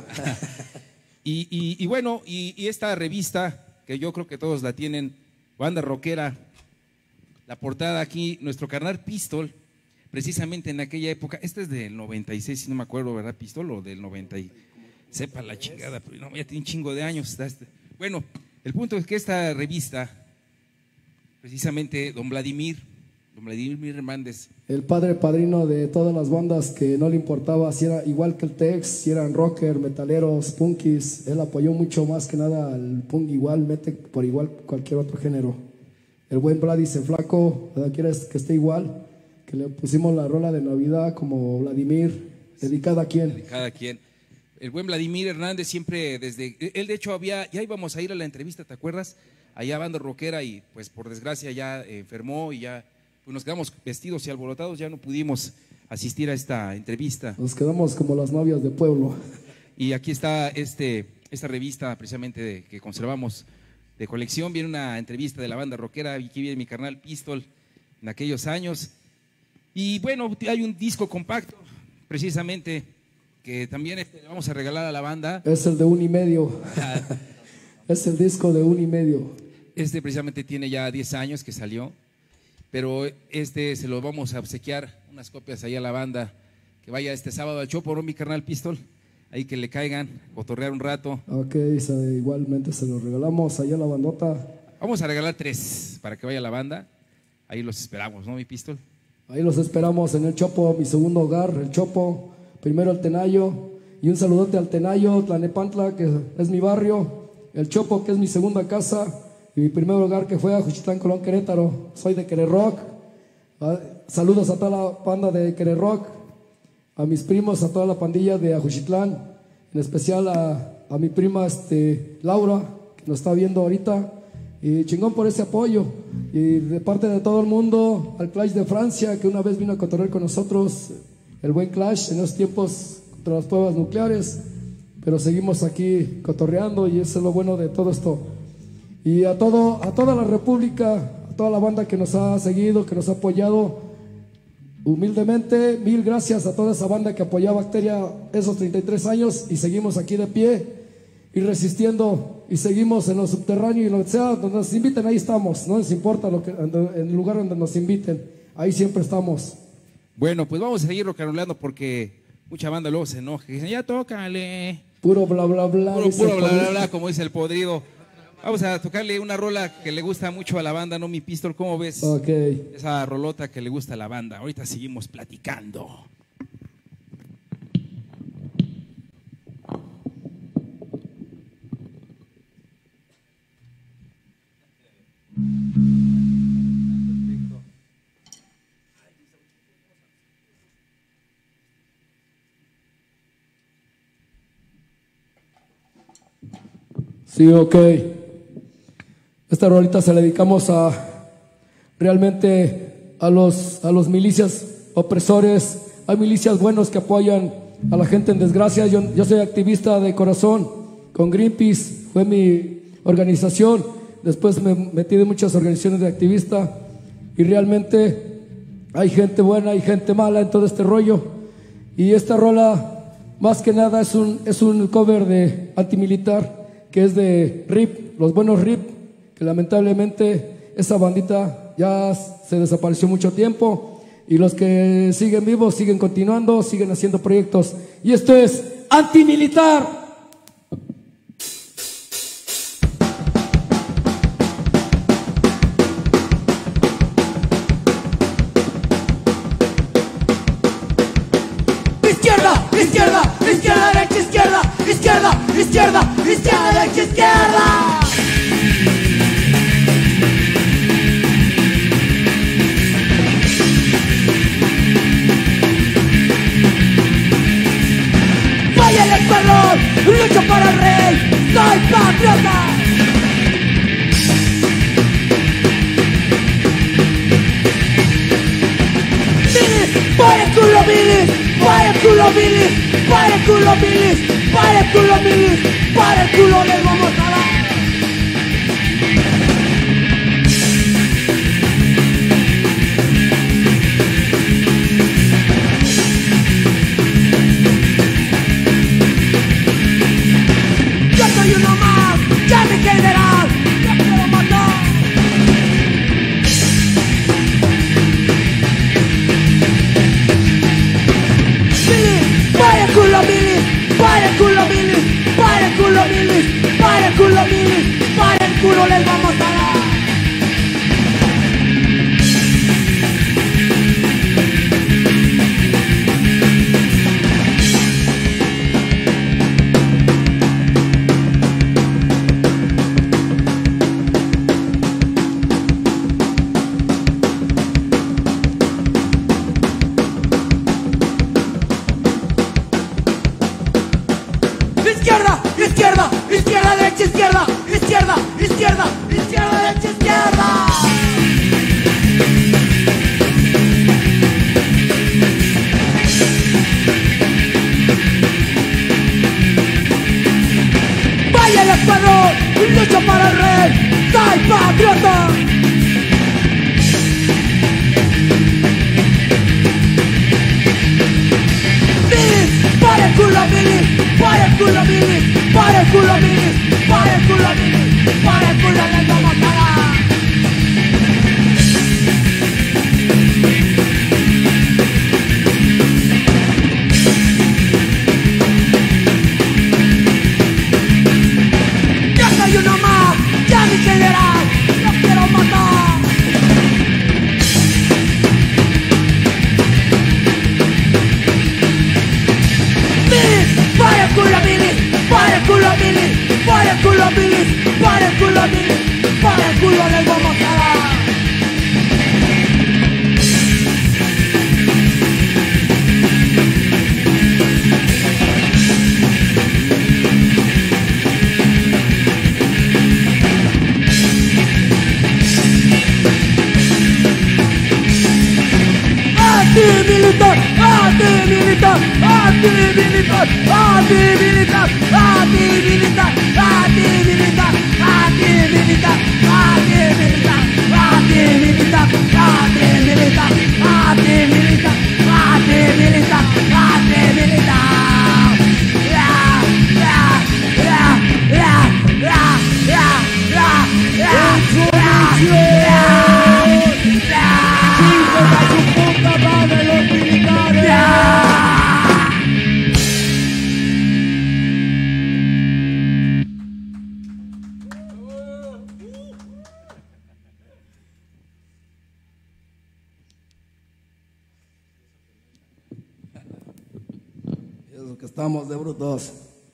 Y bueno, y esta revista, que yo creo que todos la tienen, Banda Rockera, la portada aquí, nuestro carnal Pistol, precisamente en aquella época, esta es del 96, si no me acuerdo, ¿verdad, Pistol? O del 90, sepa la chingada, pero no, ya tiene un chingo de años. Bueno, el punto es que esta revista, precisamente don Vladimir Hernández, el padrino de todas las bandas, que no le importaba si era igual que el Tex, si eran rocker, metaleros, punkis. Él apoyó mucho más que nada al punk, igualmente por igual cualquier otro género. El buen Vlad dice, flaco, ¿quieres que esté igual? Que le pusimos la rola de Navidad como Vladimir, dedicada a quién. Dedicada a quién. El buen Vladimir Hernández siempre él de hecho ya íbamos a ir a la entrevista, ¿te acuerdas? Allá Banda Rockera y pues por desgracia ya enfermó y ya pues nos quedamos vestidos y alborotados, ya no pudimos asistir a esta entrevista. Nos quedamos como las novias de pueblo. Y aquí está esta revista precisamente que conservamos de colección. Viene una entrevista de la Banda Rockera, y aquí viene mi carnal Pistol en aquellos años. Y bueno, hay un disco compacto precisamente que también le vamos a regalar a la banda. Es el de 1.5. Es el disco de 1.5. Precisamente tiene ya 10 años que salió. Pero se lo vamos a obsequiar, unas copias ahí a la banda, que vaya este sábado al Chopo, ¿no, mi carnal Pistol? Ahí que le caigan, cotorrear un rato. Ok, igualmente se lo regalamos allá a la bandota. Vamos a regalar 3 para que vaya la banda. Ahí los esperamos, ¿no, mi Pistol? Ahí los esperamos en el Chopo, mi segundo hogar, el Chopo. Primero el Tenayo, y un saludote al Tenayo, Tlanepantla, que es mi barrio, el Chopo, que es mi segunda casa, y mi primer hogar, que fue a Juchitán, Colón, Querétaro. Soy de Querérock. Saludos a toda la banda de Querérock, a mis primos, a toda la pandilla de Ajuchitlán, en especial a mi prima Laura, que nos está viendo ahorita. Y chingón por ese apoyo. Y de parte de todo el mundo, al Clash de Francia, que una vez vino a cotorrear con nosotros, el buen Clash en esos tiempos contra las pruebas nucleares, pero seguimos aquí cotorreando y eso es lo bueno de todo esto. Y a toda la República, a toda la banda que nos ha seguido, que nos ha apoyado, humildemente, mil gracias a toda esa banda que apoyó a Bacteria esos 33 años y seguimos aquí de pie y resistiendo y seguimos en lo subterráneo y lo que sea, donde nos inviten, ahí estamos, no nos importa en el lugar donde nos inviten, ahí siempre estamos. Bueno, pues vamos a seguir rocaroleando porque mucha banda luego se enoja y dicen, ya tócale. Puro bla bla bla. Puro bla bla bla, como dice el podrido. Vamos a tocarle una rola que le gusta mucho a la banda, ¿no, mi Pistol? ¿Cómo ves? Ok. Esa rolota que le gusta a la banda. Ahorita seguimos platicando. Sí, ok. Esta rolita se la dedicamos realmente a los milicias opresores. Hay milicias buenos que apoyan a la gente en desgracia. Yo soy activista de corazón con Greenpeace, fue mi organización. Después me metí de muchas organizaciones de activista y realmente hay gente buena, hay gente mala en todo este rollo. Y esta rola, más que nada, es un cover de antimilitar, que es de RIP, los buenos RIP, que lamentablemente esa bandita ya se desapareció mucho tiempo. Y los que siguen vivos siguen continuando, siguen haciendo proyectos. Y esto es antimilitar. Izquierda, izquierda, izquierda, derecha, izquierda, izquierda, izquierda, izquierda, derecha, izquierda. Vaya el escuadrón, lucho para el rey, soy patriota. Milis, para el culo milis, para el culo milis, para el culo milis, para el culo milis, para el culo les vamos a dar. Yo soy uno más, ya mi general, yo quiero matar. Para el culo milis, para el culo milis, para el culo milis, para el culo milis, para el culo les vamos a dar. Izquierda, izquierda, izquierda, derecha, izquierda, izquierda, izquierda, izquierda, derecha, izquierda. Vaya el escuadrón, lucho para el rey, soy patriota. Milis, para el culo milis, para el culo milis, para el culo milis, para el culo milis, para el culo les vamos a dar. Yo soy uno más, ya mi general, yo quiero matar. Para el culo milis, para el culo milis, para el culo milis, para el culo milis, para el culo les vamos a dar. Antimilitar, antimilitar, antimilitar, antimilitar, antimilitar, antimilitar, antimilitar, antimilitar, antimilitar, antimilitar, antimilitar, antimilitar, antimilitar. Eso que estamos de brutos.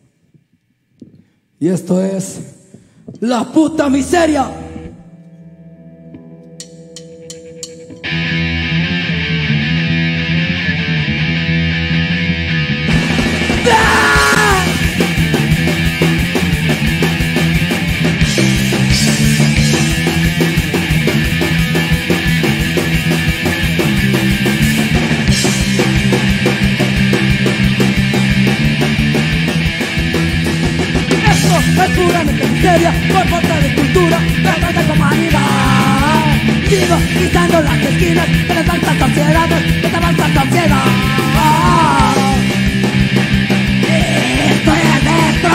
Y esto es la puta miseria. es puramente miseria, por falta de cultura, la trata como animal. Sigo quitando las esquinas de las altas sociedades, de esta falsa sociedad. Estoy adentro.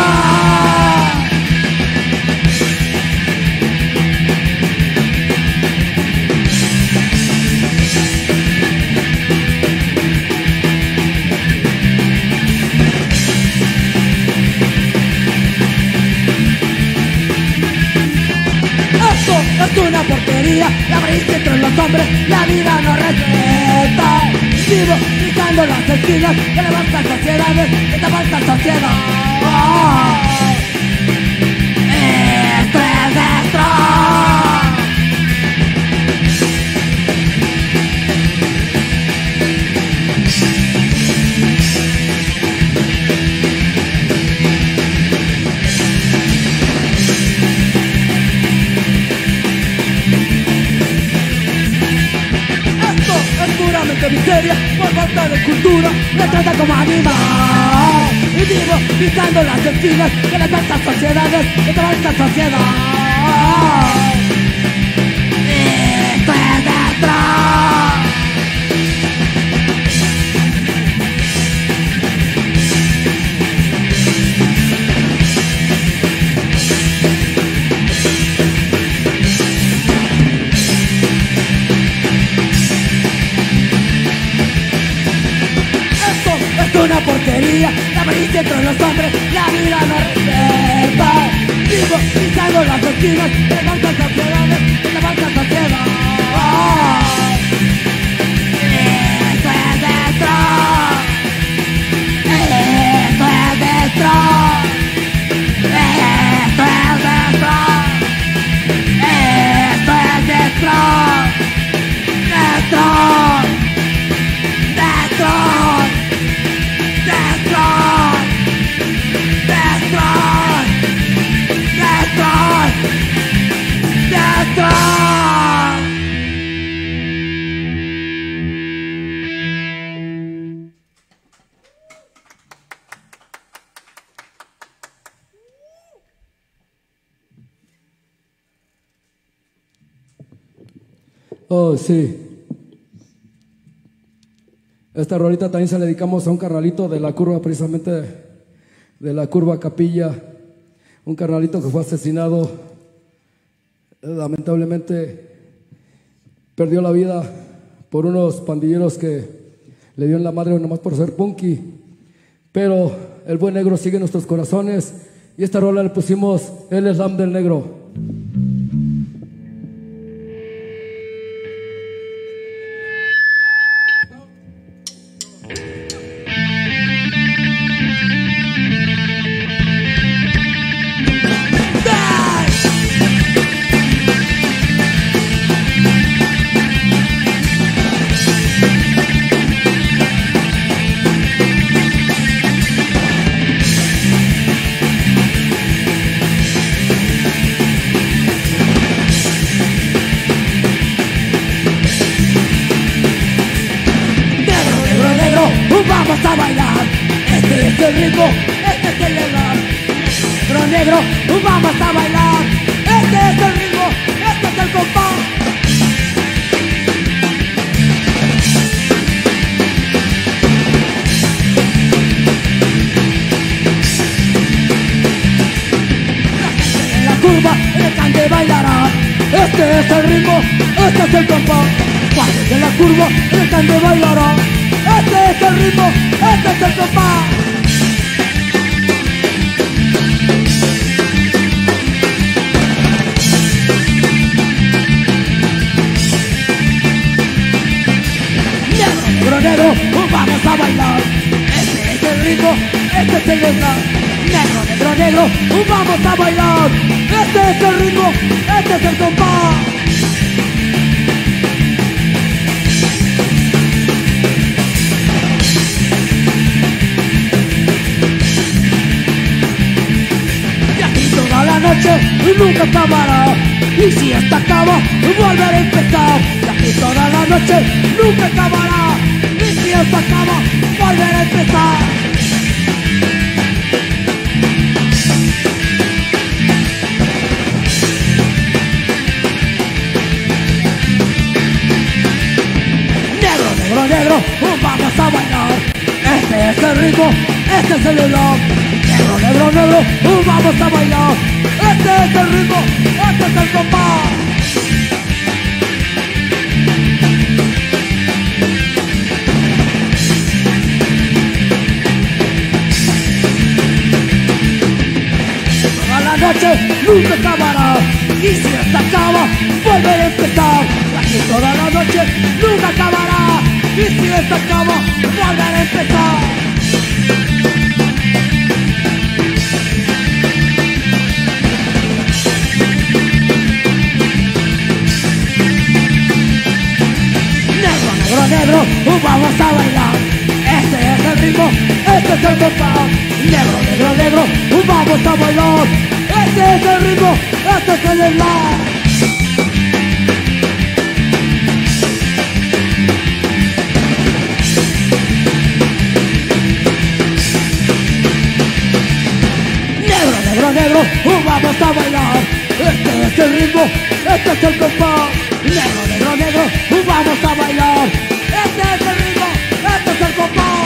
Es una porquería, la avaricia entre los hombres, la vida no respeta. Vivo quitando las esquinas de las falsas sociedades, de esta falsa sociedad. Esto es dentro. Miseria, por falta de cultura, me trata como animal. Y vivo quitando las esquinas de las altas sociedades, de toda esta sociedad. Esto es dentro. Una porquería, la avaricia entre los hombres, la vida no respeta. Vivo pisando las esquinas de las falsas sociedades, de la falsa sociedad. Esto es dentro. Esto es dentro. Esto es dentro. Esto es dentro. Dentro. Oh, sí. Esta rolita también se la dedicamos a un carnalito de la curva, precisamente de la curva Capilla. Un carnalito que fue asesinado. Lamentablemente perdió la vida por unos pandilleros que le dieron la madre nomás por ser punky. Pero el buen negro sigue en nuestros corazones. Y esta rola le pusimos El Slam del Negro. Vamos a bailar, este es el ritmo, este es el legal. Negro, negro, vamos a bailar, este es el ritmo, este es el compás. En la curva, el cante bailará, este es el ritmo, este es el compás. Pases en la curva, el cante bailará. Este es el ritmo, este es el compás. Negro, negro, vamos a bailar. Este es el ritmo, este es el compás. Negro, negro, vamos a bailar. Este es el ritmo, este es el compás. La noche nunca acabará, y si esta acaba, volveré a empezar. Y aquí toda la noche nunca acabará, y si esta acaba, volveré a empezar. ritmo, este es el reloj. Negro, negro, negro, vamos a bailar. Este es el ritmo, este es el compás. Toda la noche nunca acabará, y si esta acaba, volveré a empezar. Aquí toda la noche nunca acabará, y si esta acaba, volveré a empezar. Negro, negro, vamos a bailar. Este es el ritmo, este es el compás. Negro, negro, negro, vamos a bailar. Este es el ritmo, este es el eslar. Negro, negro, negro, vamos a bailar. Este es el ritmo, este es el compás. Negro, negro, negro, vamos a bailar. Este es el ritmo, este es el compás.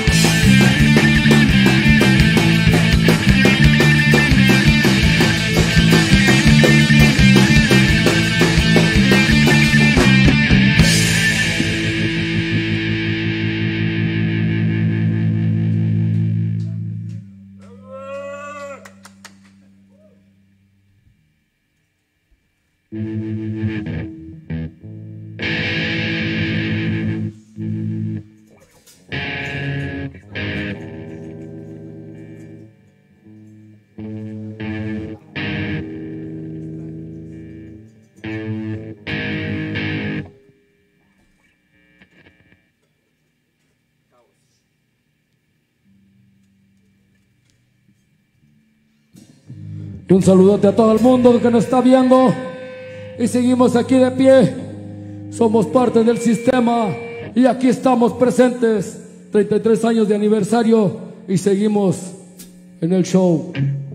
Un saludote a todo el mundo que nos está viendo y seguimos aquí de pie. Somos parte del sistema y aquí estamos presentes. 33 años de aniversario y seguimos en el show.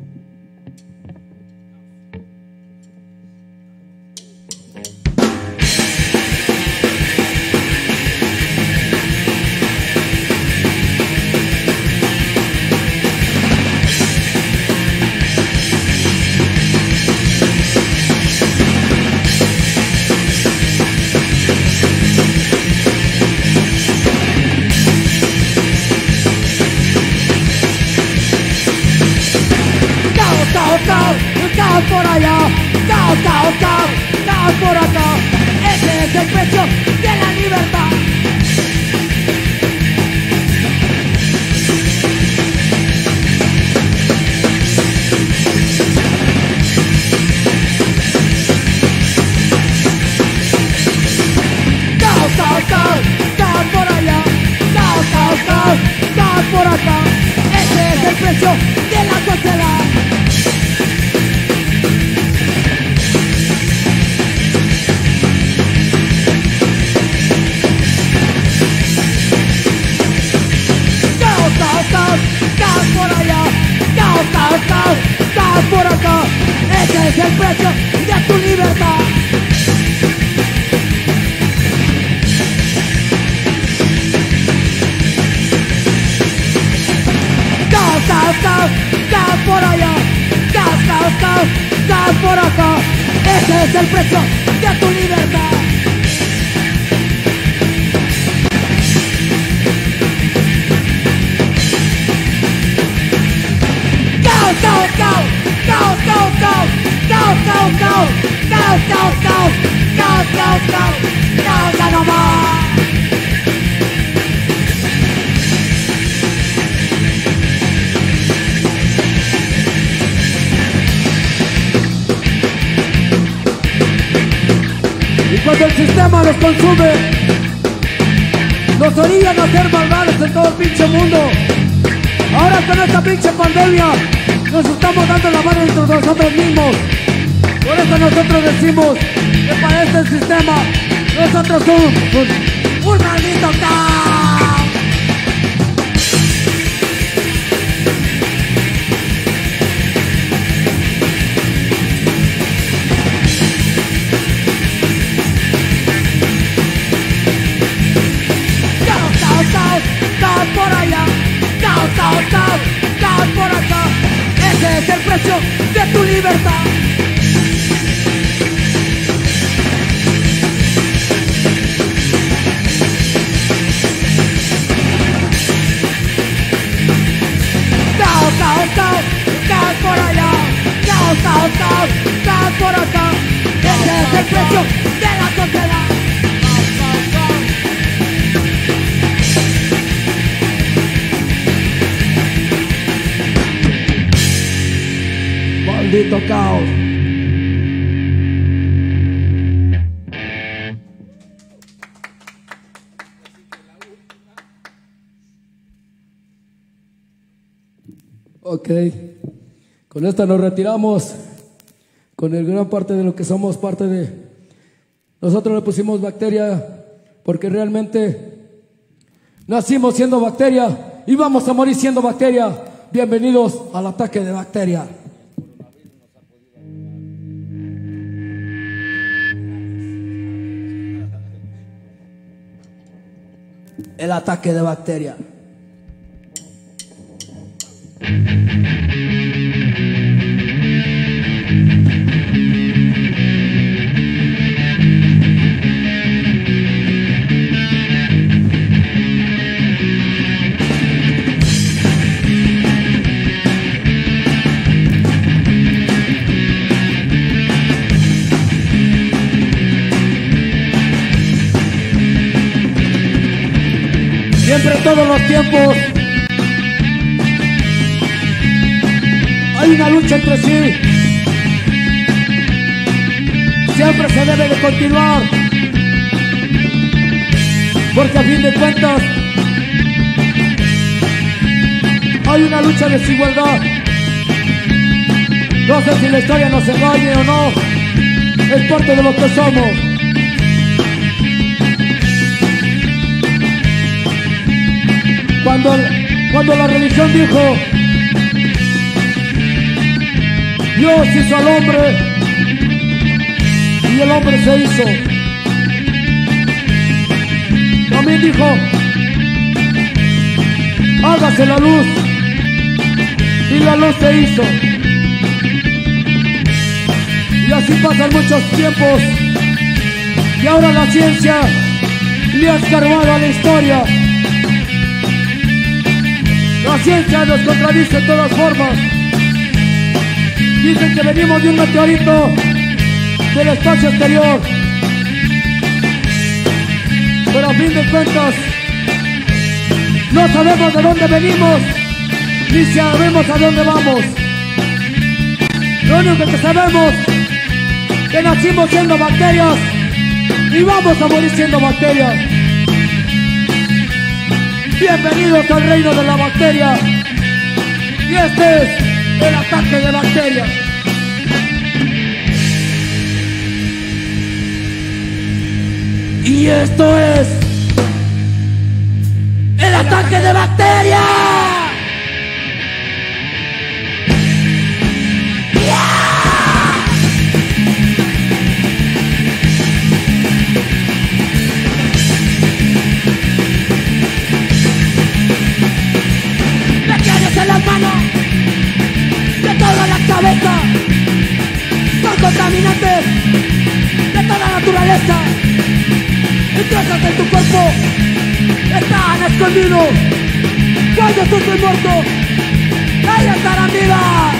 Caos por allá, caos, caos, caos, caos por acá. Ese es el precio de la libertad. Caos, caos, caos, caos por allá, caos, caos, caos, caos por acá. Ese es el precio de la sociedad. Caos por allá, caos, caos, caos, caos por acá. Ese es el precio de tu libertad. Caos, caos, caos, caos por allá, caos, caos, caos, caos por acá. Ese es el precio de tu libertad. Caos, caos, caos, caos, caos, caos, caos, caos, caos, caos, caos, caos, caos, caos, caos, ya no más. Y cuando el sistema los consume, nos orillan a hacer maldades en todo el pinche mundo. Ahora con esta pinche pandemia nos estamos dando la mano entre nosotros mismos. Por eso nosotros decimos que para este sistema nosotros somos un maldito caos. Caos, caos, caos, caos por allá, caos, caos, caos, caos por acá. Ese es el precio de la sociedad. Maldito caos. Ok, con esta nos retiramos, con el gran parte de lo que somos parte de. Nosotros le pusimos bacteria porque realmente nacimos siendo bacteria y vamos a morir siendo bacteria. Bienvenidos al ataque de bacteria. El ataque de bacteria. Siempre en todos los tiempos hay una lucha entre sí. Siempre se debe de continuar, porque a fin de cuentas hay una lucha de desigualdad. No sé si la historia nos engañe o no, es parte de lo que somos. Cuando la religión dijo Dios hizo al hombre y el hombre se hizo, también dijo hágase la luz y la luz se hizo. Y así pasan muchos tiempos y ahora la ciencia le ha escarbado a la historia. La ciencia nos contradice de todas formas. Dicen que venimos de un meteorito del espacio exterior, pero a fin de cuentas no sabemos de dónde venimos ni sabemos a dónde vamos. Lo único que sabemos es que nacimos siendo bacterias y vamos a morir siendo bacterias. Bienvenidos al reino de la bacteria. Y este es el ataque de bacteria. Y esto es el ataque de bacteria. En las manos, de toda la cabeza, son contaminantes de toda la naturaleza. Y trozos de tu cuerpo están escondidos. Cuando tú estés muerto, ahí estarán vivas.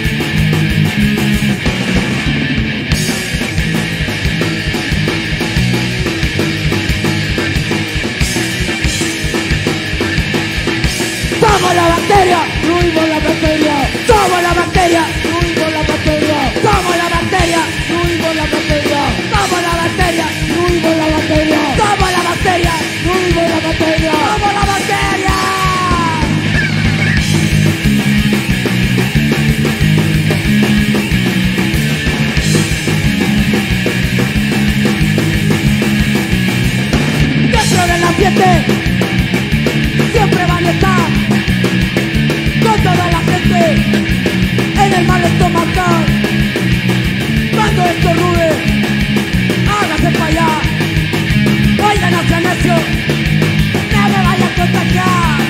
Somos la bacteria, fluimos la bacteria. Somos la bacteria, fluimos la bacteria. Somos la bacteria, fluimos la bacteria. Somos la bacteria, fluimos la bacteria. Somos la bacteria, fluimos la bacteria. Somos la bacteria. Dentro del ambiente siempre van a estar con toda la gente en el mal estomacal. Cuando esto rude, hágase para allá. Oigan hacia necio, no me vaya a contagiar.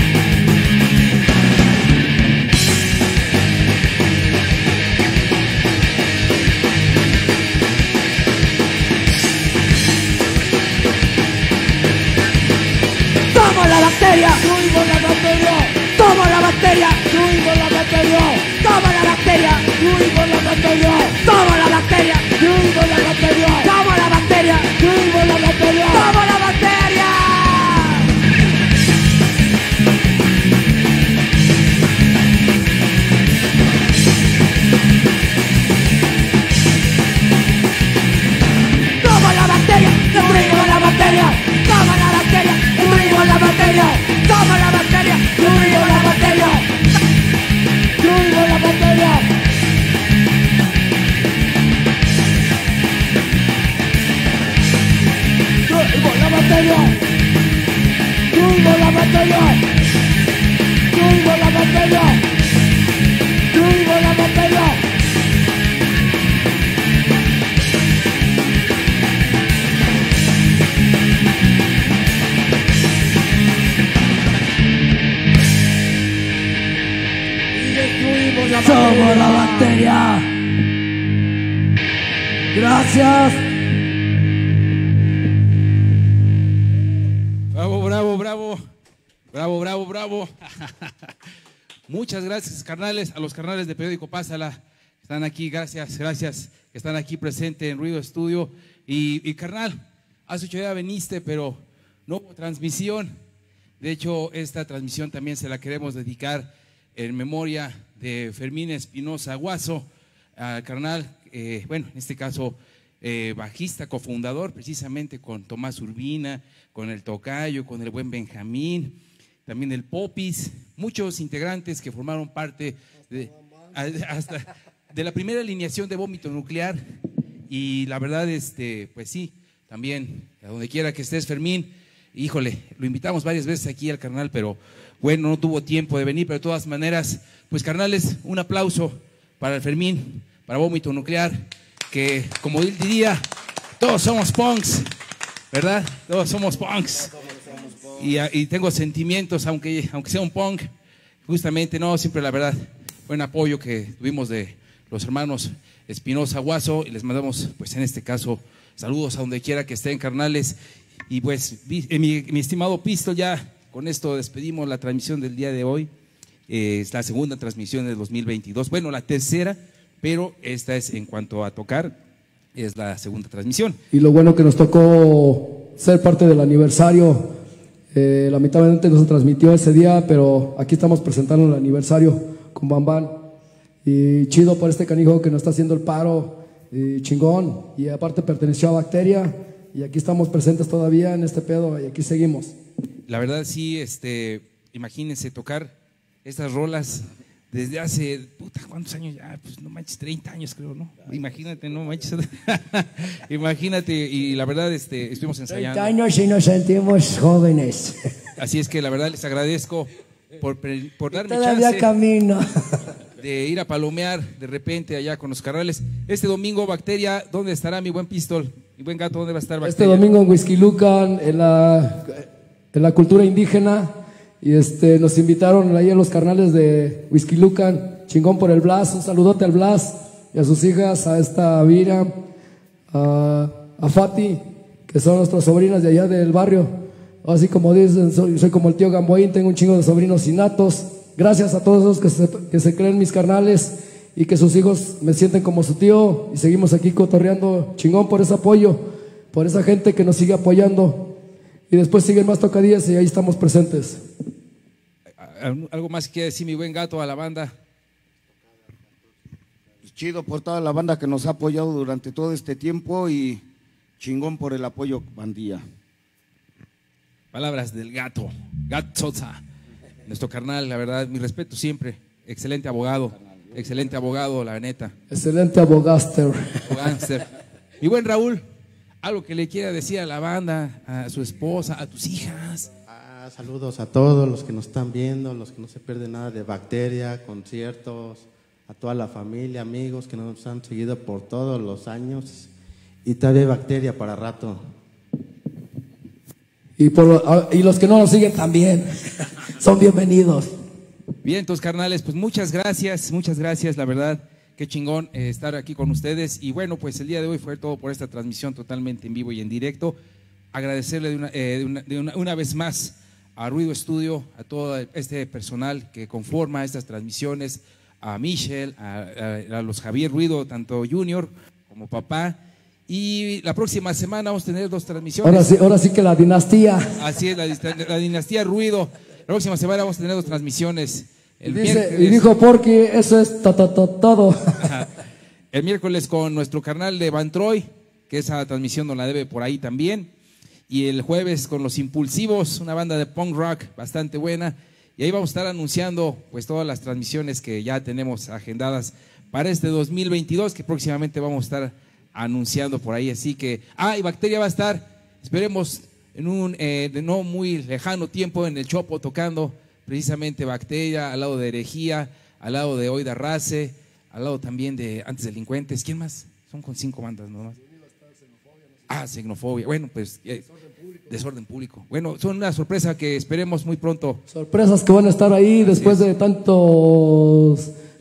Somos la bacteria, fluimos la bacteria. Somos la bacteria, fluimos la bacteria. Somos la bacteria, fluimos la bacteria. destruimos la bacteria. Somos la bacteria. Gracias. Bravo, bravo, bravo. Bravo, bravo, bravo. Muchas gracias, carnales, a los carnales de Periódico Pásala. Están aquí, gracias, gracias, que están aquí presentes en Ruido Estudio. Y carnal, hace 8 días viniste, pero no hubo transmisión. De hecho, esta transmisión también se la queremos dedicar en memoria de Fermín Espinosa Guaso, al carnal, bueno, en este caso, bajista, cofundador, precisamente con Tomás Urbina, con el Tocayo, con el buen Benjamín, también el Popis, muchos integrantes que formaron parte hasta de la primera alineación de Vómito Nuclear. Y la verdad, pues sí, también, a donde quiera que estés, Fermín, híjole, lo invitamos varias veces aquí al carnal, pero bueno, no tuvo tiempo de venir, pero de todas maneras, pues carnales, un aplauso para el Fermín, para Vómito Nuclear, que como él diría, todos somos punks, ¿verdad? Todos somos punks. Y tengo sentimientos, aunque sea un punk, justamente, no, siempre la verdad, buen apoyo que tuvimos de los hermanos Espinosa Guaso, y les mandamos, pues en este caso, saludos a donde quiera que estén, carnales. Y pues, mi estimado Pistol, ya con esto despedimos la transmisión del día de hoy. Es la segunda transmisión del 2022, bueno, la tercera, pero esta es en cuanto a tocar, es la segunda transmisión. Y lo bueno que nos tocó ser parte del aniversario, lamentablemente no se transmitió ese día, pero aquí estamos presentando el aniversario con Bambán. Y chido por este canijo que nos está haciendo el paro, y chingón, y aparte perteneció a Bacteria, y aquí estamos presentes todavía en este pedo, y aquí seguimos. La verdad sí, imagínense tocar estas rolas desde hace, puta, ¿cuántos años ya? Pues no manches, 30 años creo, ¿no? Imagínate, no manches. Imagínate, y la verdad, estuvimos ensayando. 30 años y nos sentimos jóvenes. Así es que la verdad les agradezco por darme Todavía chance camino. de ir a palomear de repente allá con los carnales. Este domingo, Bacteria, ¿dónde estará mi buen Pistol? Mi buen Gato, ¿dónde va a estar Bacteria? Este domingo en Whisky Lucan, en la cultura indígena, y nos invitaron ahí a los carnales de Whisky Lucan, chingón por el Blas, un saludote al Blas y a sus hijas, a esta Vira, a Fati, que son nuestras sobrinas de allá del barrio. Así como dicen, soy como el tío Gamboín, tengo un chingo de sobrinos innatos. Gracias a todos esos que se creen mis carnales y que sus hijos me sienten como su tío, y seguimos aquí cotorreando, chingón por ese apoyo, por esa gente que nos sigue apoyando, y después siguen más tocadillas y ahí estamos presentes. ¿Algo más que decir mi buen Gato a la banda? Chido por toda la banda que nos ha apoyado durante todo este tiempo, y chingón por el apoyo, bandilla. Palabras del Gato, Gatzoza, nuestro carnal, la verdad, mi respeto siempre, excelente abogado, la neta. Excelente abogaster. Mi buen Raúl, algo que le quiera decir a la banda, a su esposa, a tus hijas. Saludos a todos los que nos están viendo, los que no se pierden nada de Bacteria, conciertos, a toda la familia, amigos que nos han seguido por todos los años, y todavía Bacteria para rato. Y los que no nos siguen también son bienvenidos. Bien, entonces, carnales, pues muchas gracias, la verdad, qué chingón estar aquí con ustedes. Y bueno, pues el día de hoy fue todo por esta transmisión totalmente en vivo y en directo. Agradecerle una vez más a Ruido Estudio, a todo este personal que conforma estas transmisiones, a Michelle, a los Javier Ruido, tanto Junior como papá. Y la próxima semana vamos a tener 2 transmisiones. Ahora sí que la dinastía. Así es, la dinastía Ruido. La próxima semana vamos a tener 2 transmisiones. Y dijo Porky, eso es todo. El miércoles con nuestro carnal de Van Troy, que esa transmisión nos la debe por ahí también. Y el jueves con Los Impulsivos, una banda de punk rock bastante buena. Y ahí vamos a estar anunciando pues todas las transmisiones que ya tenemos agendadas para este 2022, que próximamente vamos a estar anunciando por ahí. Así que, y Bacteria va a estar, esperemos, en un de no muy lejano tiempo en el Chopo tocando precisamente Bacteria, al lado de Herejía, al lado de Oida Race, al lado también de Antes Delincuentes. ¿Quién más? Son con 5 bandas nomás. Xenofobia. Bueno, pues Desorden Público. Bueno, son una sorpresa que esperemos muy pronto. Sorpresas que van a estar ahí después de tantos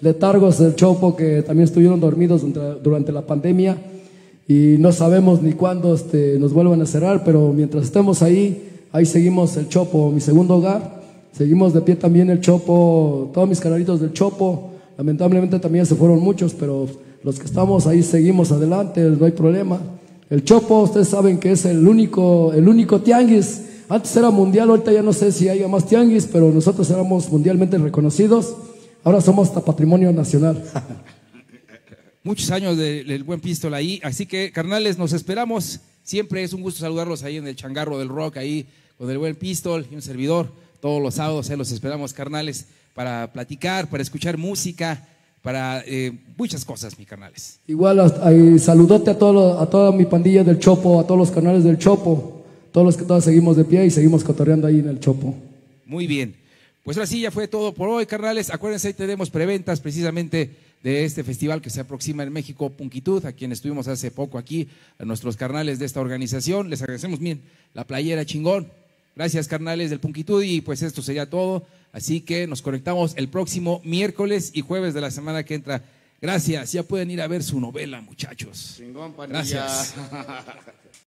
letargos del Chopo que también estuvieron dormidos durante la pandemia y no sabemos ni cuándo nos vuelvan a cerrar, pero mientras estemos ahí seguimos el Chopo, mi segundo hogar, seguimos de pie también el Chopo, todos mis canalitos del Chopo, lamentablemente también se fueron muchos, pero los que estamos ahí seguimos adelante, no hay problema. El Chopo, ustedes saben que es el único tianguis. Antes era mundial, ahorita ya no sé si haya más tianguis, pero nosotros éramos mundialmente reconocidos. Ahora somos hasta patrimonio nacional. Muchos años del buen Pistol ahí, así que carnales, nos esperamos. Siempre es un gusto saludarlos ahí en el changarro del rock, ahí con el buen Pistol y un servidor. Todos los sábados los esperamos, carnales, para platicar, para escuchar música, para muchas cosas, mis carnales. Igual, saludote a toda mi pandilla del Chopo, a todos los canales del Chopo, todos los que todos seguimos de pie y seguimos cotorreando ahí en el Chopo. Muy bien, pues ahora sí ya fue todo por hoy, carnales. Acuérdense, ahí tenemos preventas precisamente de este festival que se aproxima en México, Punkitud, a quien estuvimos hace poco aquí, a nuestros carnales de esta organización. Les agradecemos bien la playera chingón. Gracias, carnales del Punkitud, y pues esto sería todo. Así que nos conectamos el próximo miércoles y jueves de la semana que entra. Gracias, ya pueden ir a ver su novela, muchachos. Chingón, pandilla. Gracias.